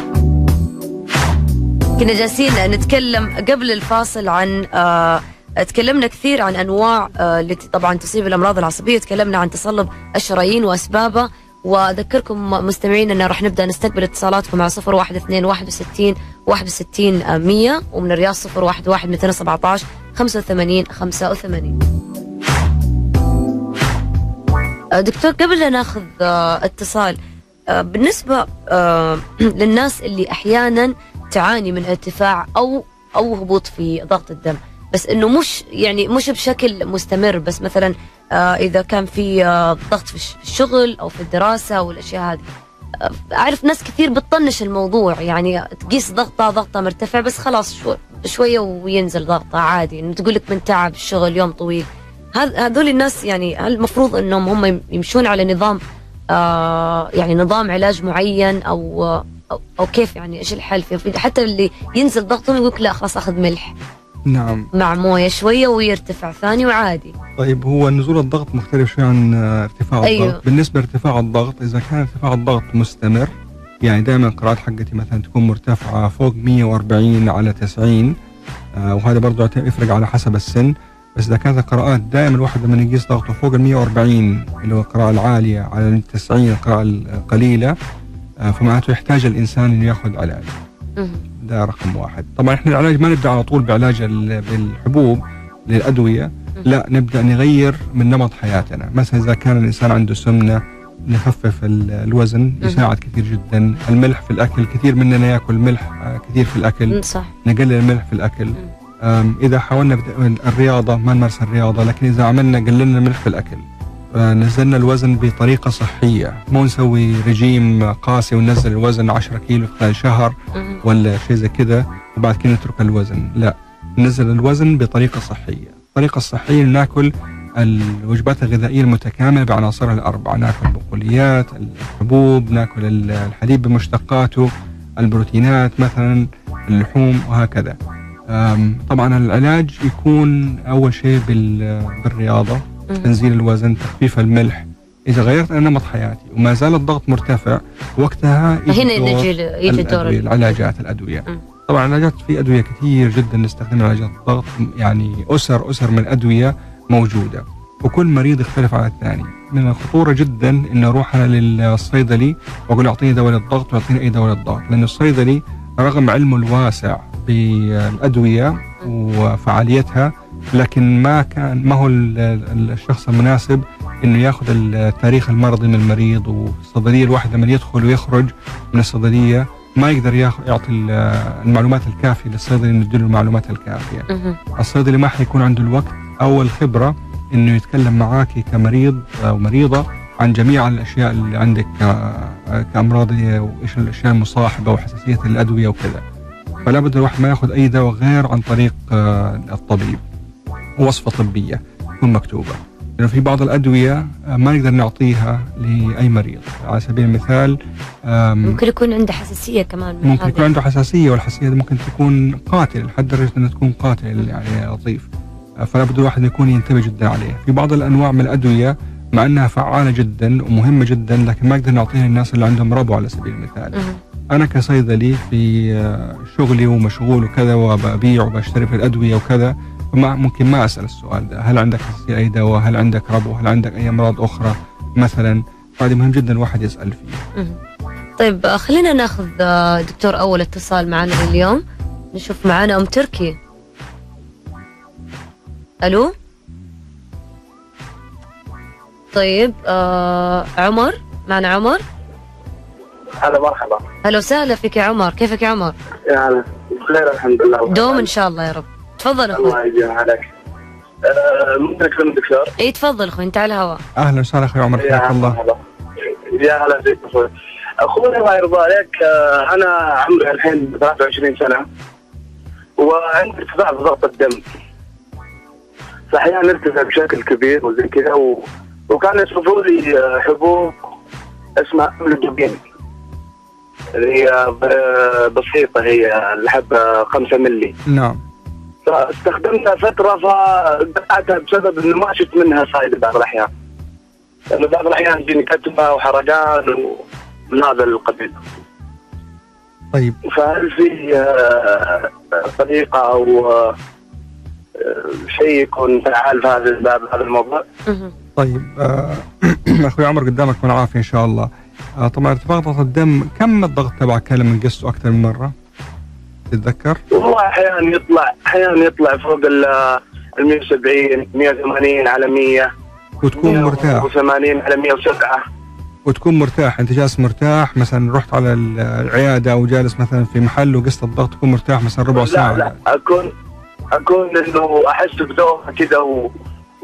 كنا جالسين نتكلم قبل الفاصل عن آه تكلمنا كثير عن أنواع آه التي طبعا تصيب الأمراض العصبية، تكلمنا عن تصلب الشرايين وأسبابه، وأذكركم مستمعين أن راح نبدأ نستقبل اتصالاتكم على صفر واحد اثنين واحد وستين واحد وستين مية، ومن الرياض صفر واحد واحد مئتين وسبعة عشر خمسة وثمانين خمسة وثمانين. دكتور، قبل لا ناخذ اتصال، بالنسبة للناس اللي أحيانا تعاني من ارتفاع أو أو هبوط في ضغط الدم، بس إنه مش يعني مش بشكل مستمر، بس مثلا إذا كان في ضغط في الشغل أو في الدراسة والأشياء هذه، أعرف ناس كثير بتطنش الموضوع، يعني تقيس ضغطها ضغطها مرتفع بس خلاص شو شوية وينزل ضغطها عادي، إنه تقول لك من تعب الشغل يوم طويل. هذول الناس يعني هل المفروض انهم هم يمشون على نظام آه يعني نظام علاج معين او او, أو كيف، يعني ايش الحل فيه؟ حتى اللي ينزل ضغطهم يقول لا خلاص اخذ ملح نعم مع مويه شويه ويرتفع ثاني وعادي. طيب هو نزول الضغط مختلف شوي عن ارتفاع أيوه. الضغط. بالنسبه لارتفاع الضغط، اذا كان ارتفاع الضغط مستمر، يعني دائما القراءات حقتي مثلا تكون مرتفعه فوق مية وأربعين على تسعين، آه وهذا برضه يفرق على حسب السن. بس إذا كانت القراءات دائما الواحد لما يقيس ضغطه فوق ال مية وأربعين اللي هو القراءة العالية على ال تسعين القراءة القليلة، فمعناته يحتاج الإنسان إنه يأخذ علاج. ده رقم واحد. طبعا إحنا العلاج ما نبدأ على طول بعلاج بالحبوب للأدوية، لا نبدأ نغير من نمط حياتنا. مثلا إذا كان الإنسان عنده سمنة نخفف الوزن، يساعد كثير جدا. الملح في الأكل، كثير مننا يأكل ملح كثير في الأكل، صح. نقلل الملح في الأكل. إذا حاولنا الرياضة ما نمارس الرياضة، لكن إذا عملنا قللنا الملح في الأكل، نزلنا الوزن بطريقة صحية، مو نسوي رجيم قاسي وننزل الوزن عشرة كيلو خلال شهر ولا شيء زي كذا وبعد كده نترك الوزن، لا ننزل الوزن بطريقة صحية. الطريقة الصحية ناكل الوجبات الغذائية المتكاملة بعناصرها الأربعة، ناكل البقوليات، الحبوب، ناكل الحليب بمشتقاته، البروتينات مثلا، اللحوم وهكذا. طبعا العلاج يكون أول شيء بالرياضة، تنزيل الوزن، تخفيف الملح. إذا غيرت أنا نمط حياتي وما زال الضغط مرتفع، وقتها هنا يجي يجي دور العلاجات الأدوية. م. طبعا العلاجات في أدوية كثير جدا نستخدمها علاجات الضغط، يعني أسر أسر من أدوية موجودة، وكل مريض يختلف عن الثاني. من الخطورة جدا إن أروح أنا للصيدلي وأقول أعطيني دواء للضغط وأعطيني أي دواء للضغط، لأن الصيدلي رغم علمه الواسع بالأدوية وفعاليتها، لكن ما كان ما هو الشخص المناسب إنه يأخذ التاريخ المرضي من المريض. والصيدلية الواحد لما يدخل ويخرج من الصيدلية ما يقدر يعطي المعلومات الكافية للصيدلي إنه يديله المعلومات الكافية. الصيدلي ما حيكون عنده الوقت أو الخبرة إنه يتكلم معاك كمريض أو مريضة عن جميع الأشياء اللي عندك كأمراض وإيش الأشياء المصاحبة وحساسية الأدوية وكذا. فلا بد الواحد ما ياخذ اي دواء غير عن طريق آه الطبيب، وصفه طبيه تكون مكتوبه. لانه في بعض الادويه آه ما نقدر نعطيها لاي مريض. على سبيل المثال ممكن يكون عنده حساسيه كمان، من ممكن يكون عنده حساسيه، والحساسيه ممكن تكون قاتله لحد درجه انها تكون قاتله يعني لطيف. آه فلا بد الواحد يكون ينتبه جدا عليه. في بعض الانواع من الادويه مع انها فعاله جدا ومهمه جدا، لكن ما نقدر نعطيها للناس اللي عندهم ربو على سبيل المثال. انا كصيدلي في شغلي ومشغول وكذا، وببيع وبشتري في الادويه وكذا، فما ممكن ما اسال السؤال ده، هل عندك حساسيه اي دواء؟ هل عندك ربو؟ هل عندك اي امراض اخرى مثلا؟ فهذا مهم جدا الواحد يسال فيه. طيب خلينا ناخذ دكتور اول اتصال معنا اليوم، نشوف معنا ام تركي. الو. طيب آه عمر، معنا عمر. هلا مرحبا. هلا وسهلا فيك يا عمر، كيفك يا عمر؟ يا هلا بخير الحمد لله. دوم ان شاء الله يا رب. تفضل اخوي. الله يجزيك عليك. أه ممكن اكلم الدكتور؟ اي تفضل اخوي، انت على الهواء. اهلا وسهلا اخوي عمر، حياك الله. يا هلا فيك اخوي. اخوي الله يرضى عليك، أه انا عمري الحين ثلاثة وعشرين سنه وعندي ارتفاع في ضغط الدم، فاحيانا يرتفع بشكل كبير وزي كذا، و... وكان يصرفوا لي حبوب اسمها املودوبين اللي هي بسيطة، هي الحبة خمسة ملي. نعم. فاستخدمتها فترة فقطعتها بسبب انه ما شفت منها فائدة بعض الأحيان. لأنه بعض الأحيان تجيني كتمة وحرقان ومن هذا القبيل. طيب. فهل في طريقة أو شيء يكون فعال في هذا الباب، هذا الموضوع؟ طيب آه اخوي عمر قدامك من عافية ان شاء الله. آه طبعا ارتفاع ضغط الدم، كم الضغط تبعك كان من قسته اكثر من مرة؟ تتذكر؟ والله احيانا يطلع احيانا يطلع فوق ال مية وسبعين مية وثمانين على مية، وتكون مرتاح. مية وثمانين على مية وسبعة. وتكون مرتاح، انت جالس مرتاح مثلا، رحت على العيادة او جالس مثلا في محل وقست الضغط، تكون مرتاح مثلا ربع ساعة؟ لا لا اكون اكون انه احس بدوخة كذا و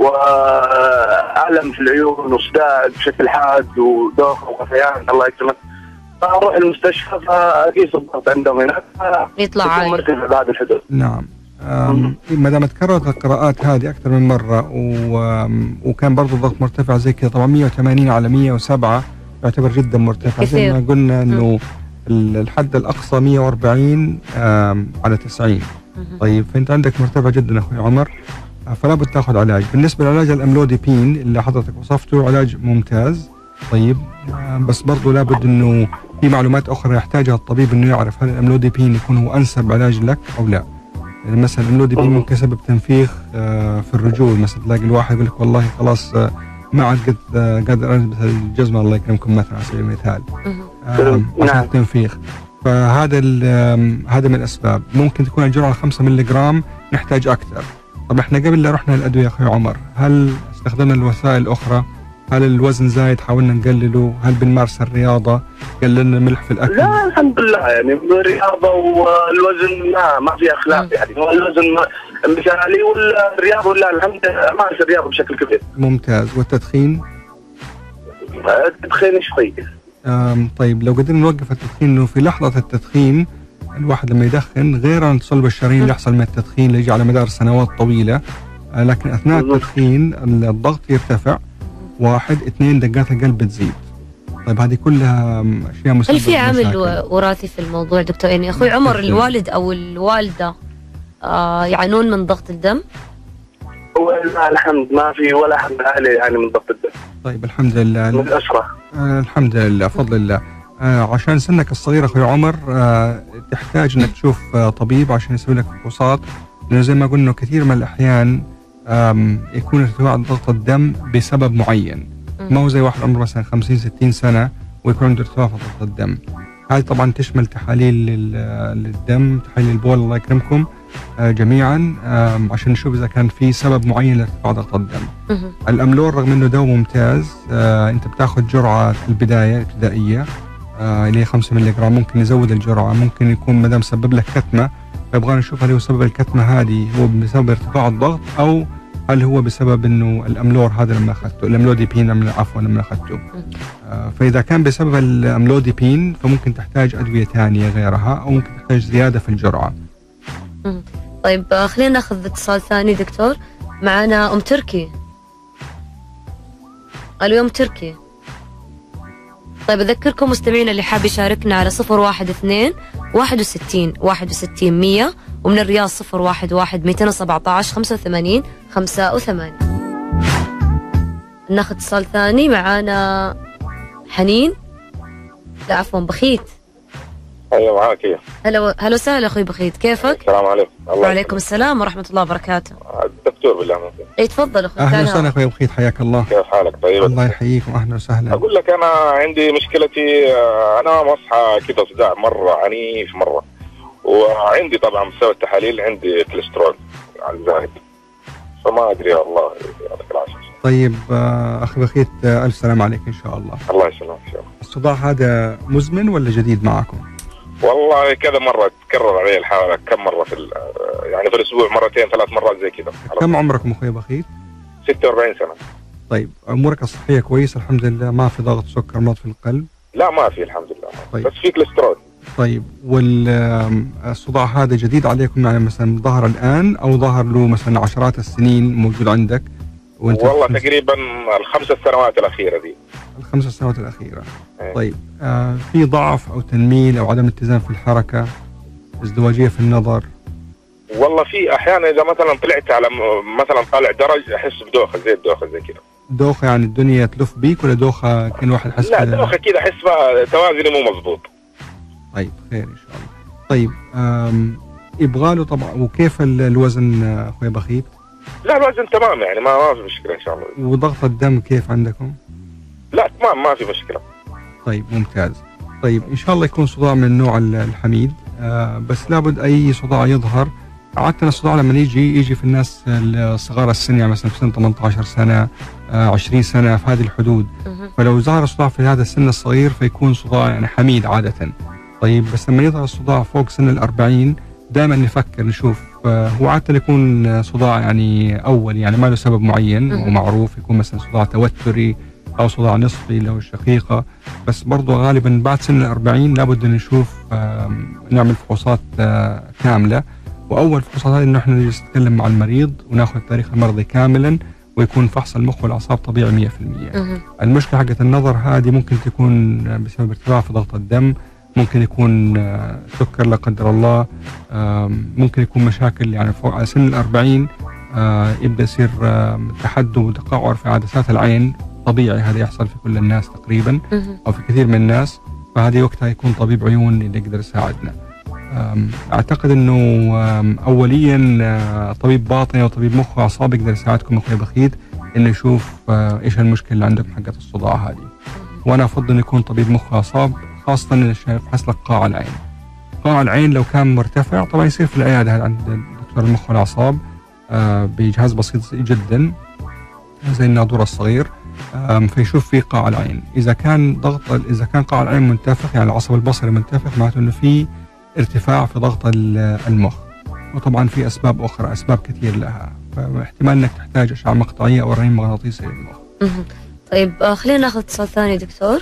وألم في العيون وصداع بشكل حاد ودوخة وغثيان الله يكرمك، فأروح المستشفى فأقيس الضغط عندهم هناك يطلع عالي مرتفع بعد الحدود. نعم. ما دام تكررت القراءات هذه أكثر من مرة وكان برضو الضغط مرتفع زي كذا، طبعا مية وثمانين على مية وسبعة يعتبر جدا مرتفع. زي ما قلنا إنه الحد الأقصى مية وأربعين على تسعين. طيب فأنت عندك مرتفع جدا أخوي عمر، فلا بد تاخذ علاج. بالنسبه لعلاج الاملوديبين اللي حضرتك وصفته علاج ممتاز. طيب بس برضه لابد انه في معلومات اخرى يحتاجها الطبيب، انه يعرف هل الاملوديبين يكون هو انسب علاج لك او لا. يعني مثلا الاملوديبين ممكن يسبب تنفيخ في الرجول، مثلا تلاقي الواحد يقول لك والله خلاص ما عاد قادر البس الجزمه الله يكرمكم مثلا على سبيل المثال عشان التنفيخ. فهذا هذا من الاسباب. ممكن تكون الجرعه خمسة ملي جرام، نحتاج اكثر. طب احنا قبل لا رحنا الادويه يا اخوي عمر، هل استخدمنا الوسائل الاخرى؟ هل الوزن زايد حاولنا نقلله؟ هل بنمارس الرياضه؟ قللنا الملح في الاكل؟ لا الحمد لله، يعني الرياضه والوزن ما ما في اخلاق، يعني هو الوزن مثالي والرياضه ولا الحمد لله امارس الرياضه بشكل كبير. ممتاز. والتدخين؟ التدخين شوي. طيب لو قدرنا نوقف التدخين، انه في لحظه التدخين الواحد لما يدخن غير عن صلب الشرايين اللي يحصل من التدخين اللي يجي على مدار سنوات طويلة، لكن أثناء التدخين الضغط يرتفع، واحد اثنين دقات القلب بتزيد. طيب هذه كلها أشياء مسببة. هل في عامل وراثي في الموضوع دكتور؟ يعني أخوي عمر الوالد أو الوالدة آه يعانون من ضغط الدم؟ والله الحمد ما في ولا أحد من أهلي يعني من ضغط الدم. طيب الحمد لله. من الأسرة. آه الحمد لله فضل الله. آه عشان سنك الصغير أخوي عمر آه تحتاج أنك تشوف آه طبيب عشان يسوي لك فحوصات، لأنه زي ما قلنا كثير من الأحيان يكون ارتفاع ضغط الدم بسبب معين، ما هو زي واحد عمره مثلا خمسين ستين سنة ويكون عنده ارتفاع في ضغط الدم. هذه طبعا تشمل تحاليل للدم، تحاليل البول الله يكرمكم آه جميعا آه عشان نشوف إذا كان في سبب معين لارتفاع ضغط الدم. الأملور رغم أنه دواء ممتاز آه أنت بتاخذ جرعة في البداية ابتدائية آه اللي هي خمسة ملي جرام، ممكن نزود الجرعة، ممكن يكون مدام سبب لك كتمة فيبغى نشوف هل هو سبب الكتمة هذه هو بسبب ارتفاع الضغط أو هل هو بسبب انه الاملور هذا لما اخذته، الاملوديبين لما عفوا لما اخذته. آه فاذا كان بسبب الاملوديبين فممكن تحتاج ادويه ثانيه غيرها، او ممكن تحتاج زياده في الجرعه. مم. طيب آه، خلينا ناخذ اتصال ثاني دكتور. معنا ام تركي. الو يا ام تركي. طيب اذكركم مستمعينا اللي حاب يشاركنا على صفر واحد اثنين واحد وستين واحد وستين مية، ومن الرياض صفر واحد واحد مئتين وسبعة عشر خمسة وثمانين خمسة وثمانين. ناخذ اتصال ثاني. معانا حنين، لا عفوا بخيت. ايوه معاك. ايه هلا هلا وسهلا اخوي بخيت، كيفك؟ السلام عليكم. الله وعليكم السلام ورحمة الله وبركاته. الدكتور بالله ممكن. اي تفضل اخوي. اهلا وسهلا اخوي بخيت، حياك الله. كيف حالك؟ طيب الله يحييكم، اهلا وسهلا. اقول لك انا عندي مشكلتي، انا مصحى كذا صداع مره عنيف مره، وعندي طبعا بسبب التحاليل عندي كوليسترول على الزايد، فما ادري والله يعطيك العافيه. طيب آه، اخي بخيت، آه، الف سلام عليك ان شاء الله. الله يسلمك ان شاء الله. الصداع هذا مزمن ولا جديد معكم؟ والله كذا مره تكرر علي الحاله، كم مره في يعني في الاسبوع مرتين ثلاث مرات زي كذا. كم عمركم اخوي بخيت؟ ستة وأربعين سنه. طيب امورك الصحيه كويسه الحمد لله؟ ما في ضغط سكر، مرض في القلب؟ لا ما في الحمد لله. طيب. بس في كوليسترول. طيب والصداع هذا جديد عليكم، يعني مثلا ظهر الان او ظهر له مثلا عشرات السنين موجود عندك؟ والله تقريبا الخمس سنوات الاخيره دي. الخمس سنوات الاخيره. ايه. طيب آه في ضعف او تنميل او عدم اتزان في الحركه، ازدواجيه في النظر؟ والله في احيانا اذا مثلا طلعت على م- مثلا طالع درج احس بدوخه زي الدوخه زي كذا. دوخه يعني الدنيا تلف بيك، ولا دوخه كان واحد حس؟ لا دوخه كذا احس بقى توازني مو مضبوط. طيب خير ان شاء الله. طيب يبغى له طبعا. وكيف ال- الوزن آه، اخوي بخيت؟ لا الوزن تمام يعني ما ما في مشكله ان شاء الله. وضغط الدم كيف عندكم؟ لا تمام ما في مشكله. طيب ممتاز. طيب ان شاء الله يكون صداع من النوع ال- الحميد. آه بس لابد اي صداع يظهر، عادة الصداع لما يجي يجي في الناس الصغار السن، يعني مثلا في سن ثمانية عشر سنة آه عشرين سنة في هذه الحدود. فلو ظهر الصداع في هذا السن الصغير فيكون صداع يعني حميد عادة. طيب بس لما يظهر الصداع فوق سن الأربعين دائما نفكر نشوف آه هو عادة يكون صداع يعني أول، يعني ما له سبب معين ومعروف، يكون مثلا صداع توتري أو صداع نصفي له الشقيقة، بس برضو غالبا بعد سن الأربعين لابد أن نشوف آه نعمل فحوصات آه كاملة. وأول فحوصات هذه إنه إحنا نجلس نتكلم مع المريض وناخذ التاريخ المرضي كاملا، ويكون فحص المخ والأعصاب طبيعي مية في المية. المشكلة حقت النظر هذه ممكن تكون بسبب ارتفاع في ضغط الدم، ممكن يكون آه سكر لا قدر الله، آه ممكن يكون مشاكل يعني فوق على سن الأربعين آه يبدأ يصير آه تحدب وتقعر في عدسات العين، طبيعي هذا يحصل في كل الناس تقريبا أو في كثير من الناس، فهذه وقتها يكون طبيب عيون اللي يقدر يساعدنا. أعتقد أنه أوليا طبيب باطني أو طبيب مخ وأعصاب يقدر يساعدكم أخوي بخيت إنه يشوف إيش المشكلة اللي عندكم حقت الصداع هذه. وأنا أفضل أن يكون طبيب مخ وأعصاب، خاصة إن يفحص لك قاع العين. قاع العين لو كان مرتفع طبعا يصير في العيادة عند دكتور المخ والأعصاب بجهاز بسيط جدا زي الناظور الصغير، فيشوف في قاع العين. إذا كان ضغط إذا كان قاع العين منتفخ، يعني العصب البصري منتفخ، معناته إنه في ارتفاع في ضغط المخ. وطبعا في أسباب أخرى، أسباب كثير لها، فاحتمال أنك تحتاج أشعة مقطعية أو رنين مغناطيسي للمخ. طيب خلينا ناخذ اتصال ثاني دكتور.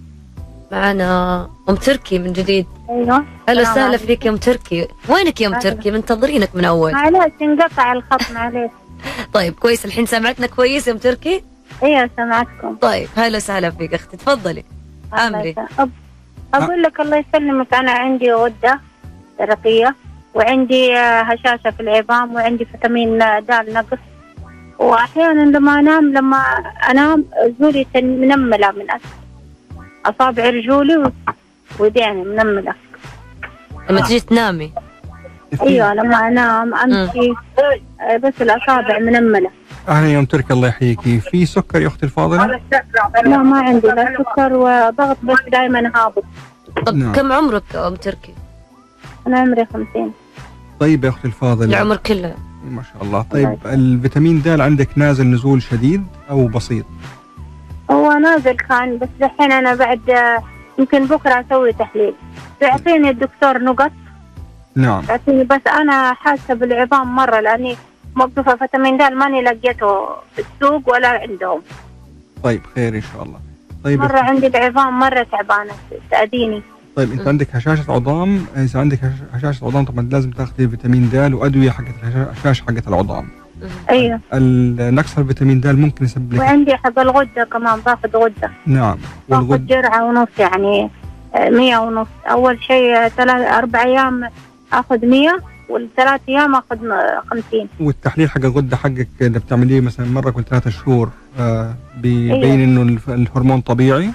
معنا أم تركي من جديد. ايوه أهلا وسهلا فيك يا أم تركي. وينك يا أم تركي؟ منتظرينك من أول. معلش انقطع الخط معلش. طيب كويس، الحين سمعتنا كويس يا أم تركي؟ ايوه سمعتكم. طيب هلا وسهلا فيك أختي، تفضلي. أمري. أقول لك الله يسلمك، أنا عندي غدة درقية وعندي هشاشة في العظام وعندي فيتامين د نقص، وأحيانا لما أنام لما أنام رجولي منملة من أسفل، أصابع رجولي وديني منملة لما تجي تنامي. أيوة لما أنام أمشي بس الأصابع منملة. أهلا يا أم تركي، الله يحييكي. في سكر يا أختي الفاضلة؟ لا ما عندي لا سكر وضغط، بس دائما هابط. طب نعم. كم عمرك أم تركي؟ أنا عمري خمسين. طيب يا أختي الفاضلة. العمر كله ما شاء الله. طيب الفيتامين د عندك نازل نزول شديد أو بسيط؟ هو نازل كان، بس الحين أنا بعد يمكن بكرة أسوي تحليل. يعطيني الدكتور نقط. نعم. يعطيني، بس أنا حاسة بالعظام مرة، لأني موقفة فيتامين د ماني لقيته في السوق ولا عندهم. طيب خير ان شاء الله. طيب مرة عندي العظام مرة تعبانة تأذيني. طيب انت عندك هشاشة عظام، اذا عندك هشاشة عظام طبعا لازم تاخذي فيتامين د وادوية حقت الهشاشة حقت العظام. ايوه. نقص الفيتامين د ممكن يسبب لك. وعندي حق الغدة كمان باخذ غدة. نعم. باخذ جرعة ونص يعني مية ونص. اول شيء ثلاث اربع ايام اخذ مية والثلاث ايام اخذ خمسين. والتحليل حق الغدة حقك اللي بتعمليه مثلا مرة كل ثلاثة شهور آه بيبين أيوة. انه الهرمون طبيعي؟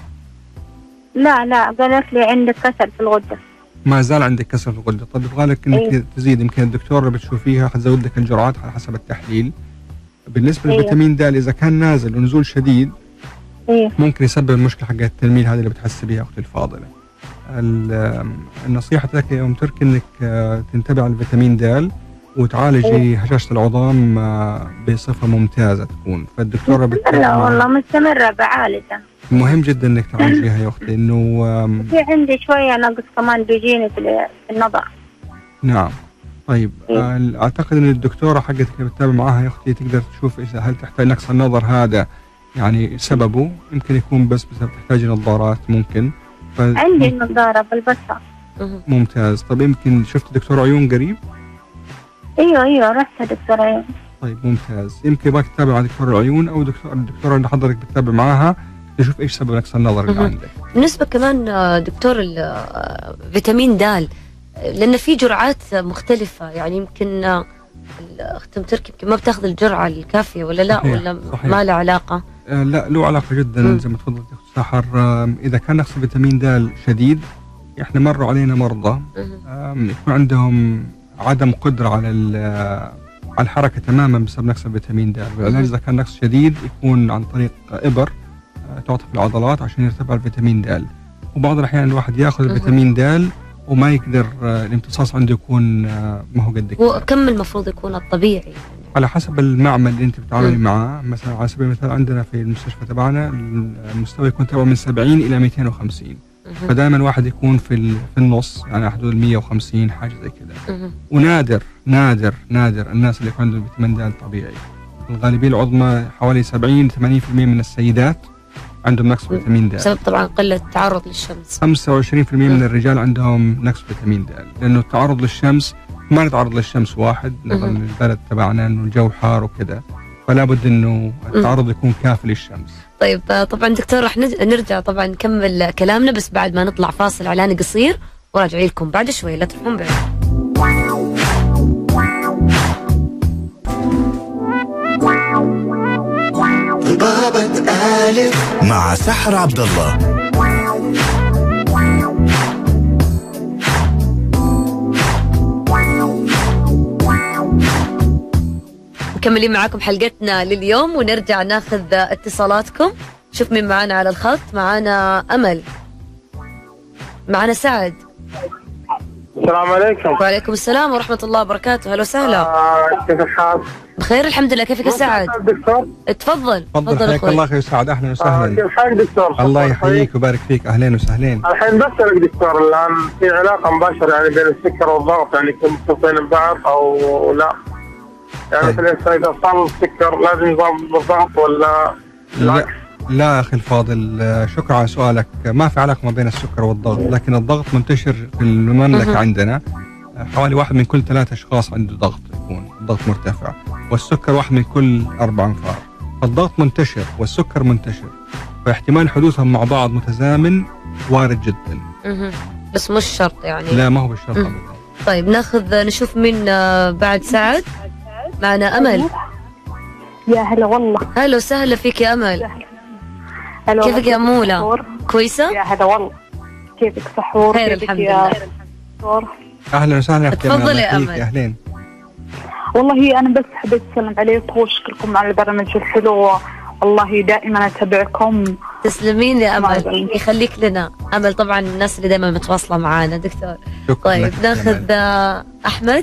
لا لا قالت لي عندك كسر في الغدة. ما زال عندك كسر في الغدة. طيب يبغى لك انك أيوة. تزيد، يمكن الدكتور اللي بتشوفيها حتزود لك الجرعات على حسب التحليل. بالنسبة أيوة. للفيتامين د اذا كان نازل ونزول شديد أيوة. ممكن يسبب المشكلة حق التنميل هذه اللي بتحس بها اختي الفاضلة. النصيحة لك يا ام تركي انك تنتبه على الفيتامين د وتعالجي هشاشة العظام بصفة ممتازة تكون. فالدكتورة بتتابع. لا والله مستمرة بعالجها. مهم جدا انك تعالجيها يا اختي انه في عندي شوية نقص كمان بيجيني في النظر. نعم. طيب إيه؟ اعتقد ان الدكتورة حقتك اللي بتتابع معاها يا اختي تقدر تشوف اذا هل تحتاج نقص النظر هذا يعني سببه يمكن يكون بس بسبب تحتاج نظارات ممكن. ف... عندي نظارة بلبسها. ممتاز. طيب يمكن شفت دكتور عيون قريب؟ ايوه ايوه رحت دكتور عيون. طيب ممتاز. يمكن باك تتابع مع دكتور العيون او دكتور الدكتوره اللي حضرتك بتتابع معاها تشوف ايش سبب نقص النظر اللي عندك. بالنسبه كمان دكتور الفيتامين د لان في جرعات مختلفه يعني يمكن الاخت ام تركي يمكن ما بتاخذ الجرعه الكافيه ولا لا؟ صحيح. ولا صحيح. ما له علاقه؟ آه لا له علاقه جدا. مم. زي ما تفضلت اخت سحر. آه اذا كان نقص الفيتامين د شديد احنا مروا علينا مرضى آه يكون عندهم عدم قدرة على على الحركة تماما بسبب نقص الفيتامين د. والعلاج إذا كان نقص شديد يكون عن طريق إبر تعطى في العضلات عشان يرتفع الفيتامين د. وبعض الأحيان الواحد ياخذ الفيتامين د وما يقدر الامتصاص عنده يكون ما هو قد كده. وكم المفروض يكون الطبيعي؟ على حسب المعمل اللي أنت بتتعاملي معاه. مثلا على سبيل المثال عندنا في المستشفى تبعنا المستوى يكون تبعه من سبعين إلى مئتين وخمسين. فدائما واحد يكون في في النص يعني حدود مئة وخمسين حاجه زي كذا. ونادر نادر نادر الناس اللي يكون عندهم فيتامين د طبيعي. الغالبيه العظمى حوالي سبعين ثمانين بالمئة من السيدات عندهم نقص فيتامين د بسبب طبعا قله التعرض للشمس. خمسة وعشرين بالمئة من الرجال عندهم نقص فيتامين د لانه التعرض للشمس ما نتعرض للشمس واحد نظرا للبلد تبعنا انه الجو حار وكذا فلا بد انه التعرض يكون كافي للشمس. طيب طبعا دكتور رح نرجع طبعا نكمل كلامنا بس بعد ما نطلع فاصل اعلاني قصير وراجعي لكم بعد شوي لا تروحون بعيد. طبابة ألف مع سحر عبد الله. مكملين معاكم حلقتنا لليوم ونرجع ناخذ اتصالاتكم. شوف مين معانا على الخط. معانا أمل، معانا سعد. السلام عليكم. وعليكم السلام ورحمة الله وبركاته. هلا وسهلا. آه كيف الحال؟ بخير الحمد لله. كيفك يا سعد؟ دكتور اتفضل. تفضل حياك الله اخي سعد. اهلا وسهلا. كيف حالك دكتور؟ الله يحييك ويبارك فيك. اهلين وسهلين. الحين بسألك دكتور الان في علاقة مباشرة يعني بين السكر والضغط يعني كنت متصلين ببعض او لا؟ يعني في الانسان اذا صار السكر لازم يضرب بالضغط ولا لا؟ لا اخي الفاضل شكرا على سؤالك. ما في علاقه ما بين السكر والضغط لكن الضغط منتشر في المملكه عندنا. حوالي واحد من كل ثلاثة اشخاص عنده ضغط يكون الضغط مرتفع والسكر واحد من كل اربع انفار. فالضغط منتشر والسكر منتشر فاحتمال حدوثهم مع بعض متزامن وارد جدا. بس مش شرط يعني. لا ما هو بالشرط ابدا. طيب ناخذ نشوف مين بعد سعد. معنا أمل. يا هلا والله. هلا وسهلا فيك يا أمل. هلا. كيفك يا أمولة؟ كويسة؟ يا هلا والله. كيفك سحور؟ خير الحمد لله. أهلا وسهلا يا تفضلي يا أمل. أهلين. والله أنا بس حبيت أسلم عليكم وأشكركم على البرنامج الحلو. والله دائما أتابعكم. تسلمين يا أمل يخليك لنا. أمل طبعا الناس اللي دائما متواصلة معانا دكتور. طيب ناخذ أحمد.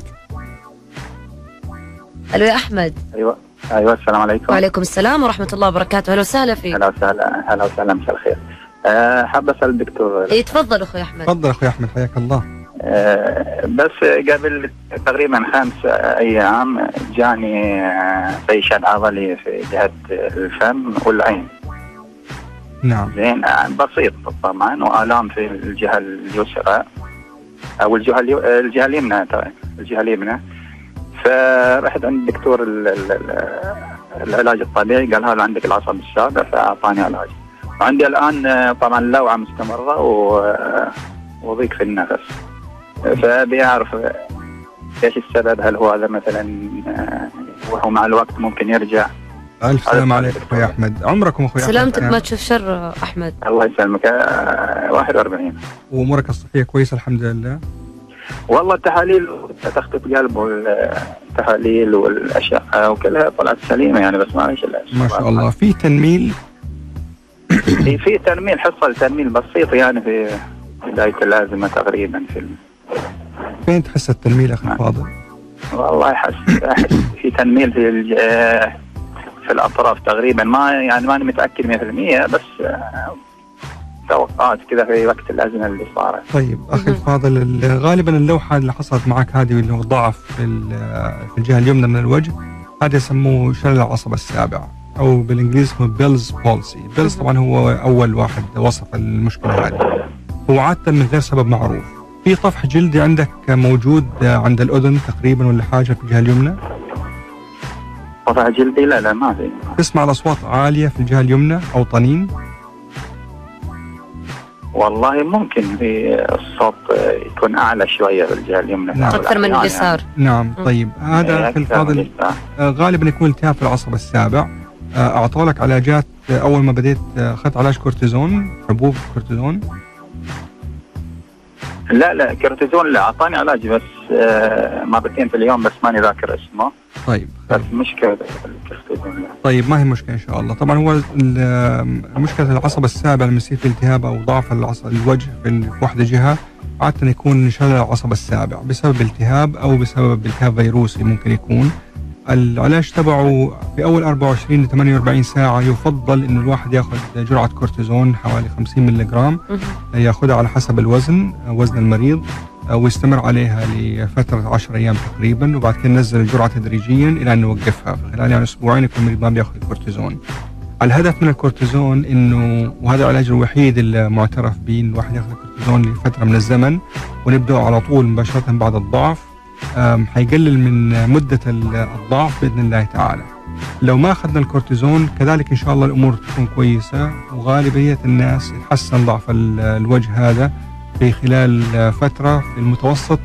الو يا احمد. ايوه ايوه السلام عليكم. وعليكم السلام ورحمه الله وبركاته. اهلا وسهلا فيك. اهلا وسهلا. اهلا وسهلا مساء الخير. أه حاب اسال الدكتور. اي تفضل اخوي احمد. تفضل اخوي احمد حياك الله. آه، بس قبل تقريبا خمس أيام جاني آه، فيشل عضلي في جهة الفم والعين. نعم. زين آه، بسيط طبعا، وآلام في الجهة اليسرى أو الجهة اليو... الجهة اليمنى الجهة اليمنى. فرحت عند الدكتور ال... ال... العلاج الطبيعي، قال هذا عندك العصب السابع، فأعطاني علاج. وعندي الآن آه، طبعا اللوعة مستمرة و... وضيق في النفس. فأبي أعرف إيش السبب، هل هو هذا مثلا وهو مع الوقت ممكن يرجع؟ ألف سلام عليك أخوي أحمد. عمركم أخوي أحمد؟ سلامتك ما تشوف شر أحمد. الله يسلمك. واحد وأربعين. وأمورك الصحية كويسة الحمد لله؟ والله التحاليل تخطيط قلب والتحاليل والأشعة وكلها طلعت سليمة يعني، بس ما إيش ما شاء الله. في تنميل؟ في تنميل، حصل تنميل بسيط يعني في بداية اللازمة تقريبا. في ال... فين تحس التنميل أخي الفاضل؟ والله أحس أحس في تنميل في الج... في الأطراف تقريبا، ما يعني ماني متأكد مئة بالمئة، بس توقعات كذا في وقت الأزمة اللي صارت. طيب أخي الفاضل، غالبا اللوحة اللي حصلت معك هذه اللي هو ضعف في في الجهة اليمنى من الوجه، هذا يسموه شلل العصب السابع، أو بالإنجليزي اسمه بيلز بولسي. بيلز طبعا هو أول واحد وصف المشكلة هذه. هو عادة من غير سبب معروف. في طفح جلدي عندك موجود عند الأذن تقريبا ولا حاجة في الجهة اليمنى؟ طفح جلدي؟ لا لا ما في. تسمع الأصوات عالية في الجهة اليمنى أو طنين؟ والله ممكن في الصوت يكون أعلى شوية في الجهة اليمنى. نعم. أكثر من اليسار. نعم. طيب هذا في الفاضل غالبا يكون التهاب في العصب السابع. أعطولك علاجات أول ما بديت؟ أخذت علاج كورتيزون، حبوب كورتيزون؟ لا لا كورتيزون لا، أعطاني علاج بس آه مرتين في اليوم، بس ماني ذاكر اسمه. طيب بس مشكلة الكورتيزون لا. طيب ما هي مشكلة إن شاء الله. طبعا هو مشكلة العصب السابع لما يصير في التهاب أو ضعف العصب الوجه في واحدة جهة، عادة يكون شلل العصب السابع بسبب التهاب أو بسبب التهاب فيروسي ممكن يكون. العلاج تبعه في أول أربعة وعشرين ل ثمانية وأربعين ساعة يفضل إنه الواحد ياخذ جرعة كورتيزون حوالي خمسين مللي جرام، ياخذها على حسب الوزن وزن المريض، ويستمر عليها لفترة عشر أيام تقريبا، وبعد كده ننزل الجرعة تدريجيا إلى أن نوقفها. في خلال يعني أسبوعين يكون المريض ما بياخذ الكورتيزون. الهدف من الكورتيزون إنه، وهذا العلاج الوحيد المعترف به، إن الواحد ياخذ الكورتيزون لفترة من الزمن ونبدأ على طول مباشرة بعد الضعف، حيقلل من مدة الضعف بإذن الله تعالى. لو ما أخذنا الكورتيزون كذلك إن شاء الله الأمور تكون كويسة، وغالبية الناس يتحسن ضعف الوجه هذا في خلال فترة في المتوسط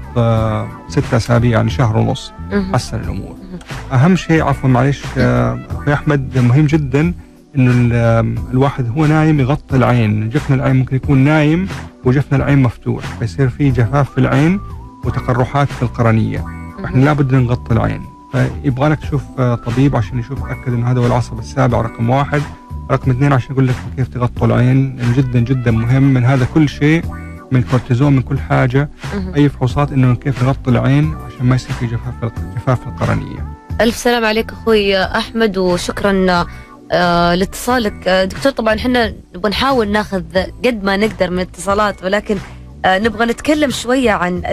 ستة أسابيع يعني شهر ونص حسن الأمور. أهم شيء عفوا معلش أخي أحمد، مهم جدا إنه الواحد هو نايم يغطي العين. جفن العين ممكن يكون نايم وجفن العين مفتوح، فيصير فيه جفاف في العين وتقرحات في القرنية، احنا لابد نغطي العين. فيبغى لك تشوف طبيب عشان يشوف يتأكد انه هذا هو العصب السابع رقم واحد. رقم اثنين عشان يقول لك كيف تغطوا العين، لانه جدا جدا مهم. من هذا كل شيء، من الكورتيزون، من كل حاجة، اي فحوصات انه كيف نغطي العين عشان ما يصير في جفاف جفاف في القرنية. الف سلام عليك اخوي احمد، وشكرا آه لاتصالك. آه دكتور طبعا احنا نبغى نحاول ناخذ قد ما نقدر من اتصالات، ولكن آه نبغى نتكلم شوية عن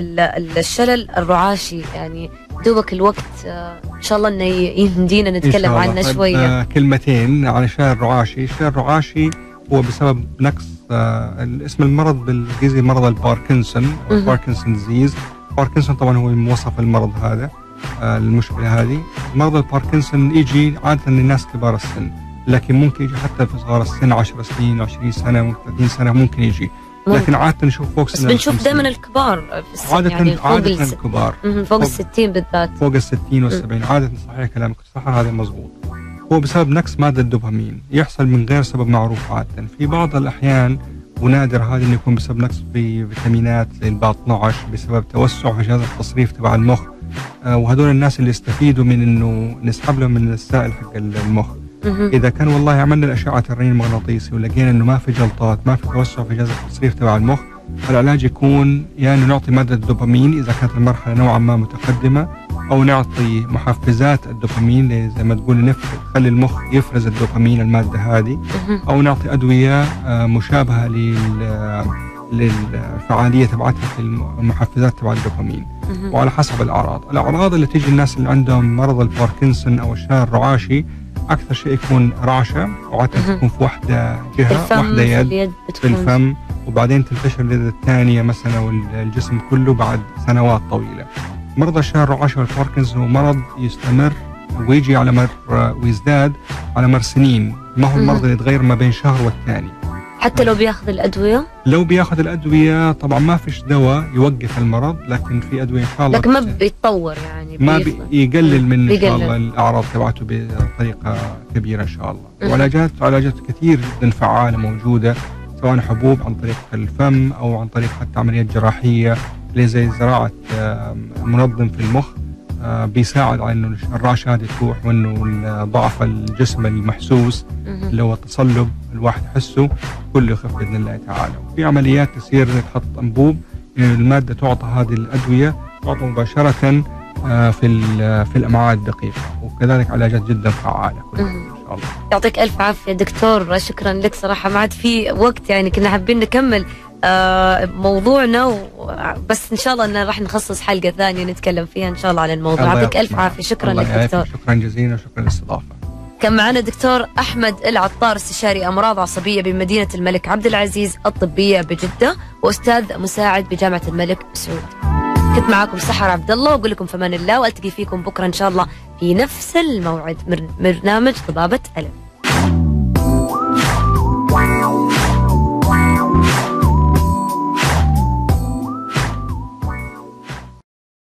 الشلل الرعاشي. يعني دوبك الوقت آه إن شاء الله إنه يمدينا نتكلم عنه شوية. آه كلمتين عن الشلل الرعاشي. الشلل الرعاشي هو بسبب نقص آه اسم المرض بالإنجليزي مرض الباركنسون أو الباركنسون ديزيز. باركنسون طبعا هو موصف المرض هذا، آه المشكلة هذه. مرض الباركنسون يجي عادة للناس كبار السن، لكن ممكن يجي حتى في صغار السن، عشر سنين، عشرين سنة، ممكن ثلاثين سنة ممكن يجي. لكن عادة نشوف فوق بس بنشوف دائما الكبار في السن، عادة يعني فوق عادة الكبار فوق الستين بالذات، فوق الستين والسبعين عادة. صحيح كلامك صح، هذا مظبوط. هو بسبب نقص مادة الدوبامين، يحصل من غير سبب معروف عادة. في بعض الأحيان ونادر هذا إنه يكون بسبب نقص في فيتامينات زي البا اثني عشر، بسبب توسع في جهاز التصريف تبع المخ، آه وهذول الناس اللي يستفيدوا من إنه نسحب لهم من السائل حق المخ. إذا كان والله عملنا الأشعة الرنين المغناطيسي ولقينا إنه ما في جلطات، ما في توسع في جهاز التصريف تبع المخ، العلاج يكون يعني نعطي مادة الدوبامين إذا كانت المرحلة نوعا ما متقدمة، أو نعطي محفزات الدوبامين زي ما تقول نفرز تخلي المخ يفرز الدوبامين المادة هذه، أو نعطي أدوية مشابهة للفعاليه تبعتها في المحفزات تبع الدوبامين. وعلى حسب الاعراض، الاعراض اللي تيجي الناس اللي عندهم مرض الباركنسون او الشلل الرعاشي اكثر شيء يكون رعشه، وعاده تكون في واحده جهه، واحده يد في الفم، وبعدين تنتشر اليد الثانيه مثلا او الجسم كله بعد سنوات طويله. مرض الشلل الرعاشي والباركنسون هو مرض يستمر ويجي على مر ويزداد على مر سنين، ما هو المرض اللي يتغير ما بين شهر والثاني. حتى لو بياخذ الادويه؟ لو بياخذ الادويه طبعا ما فيش دواء يوقف المرض، لكن في ادويه ان شاء الله لكن ما بيتطور يعني، ما بيقلل من بيقلل. ان شاء الله الاعراض تبعته بطريقه كبيره ان شاء الله. وعلاجات علاجات كثير جدا فعاله موجوده، سواء حبوب عن طريق الفم او عن طريق حتى عمليات جراحيه اللي زي زراعه منظم في المخ، بيساعد على انه الرعشه هذه تروح، وانه ضعف الجسم المحسوس اللي هو التصلب الواحد يحسه كله يخف باذن الله تعالى. وفي عمليات تصير تحط انبوب، الماده تعطى هذه الادويه تعطى مباشره في في الامعاء الدقيقه، وكذلك علاجات جدا فعاله كلها ان شاء الله. يعطيك الف عافيه دكتور، شكرا لك صراحه. ما عاد في وقت يعني، كنا حابين نكمل آه موضوعنا، بس ان شاء الله ان راح نخصص حلقه ثانيه نتكلم فيها ان شاء الله على الموضوع. يعطيك الف عافيه، شكرا لك دكتور. شكرا جزيلا وشكرا للاستضافه. كان معنا دكتور احمد العطار، استشاري امراض عصبيه بمدينه الملك عبد العزيز الطبيه بجده، واستاذ مساعد بجامعه الملك سعود. كنت معاكم سحر عبد الله، واقول لكم في امان الله، والتقي فيكم بكره ان شاء الله في نفس الموعد، برنامج طبابه ألف.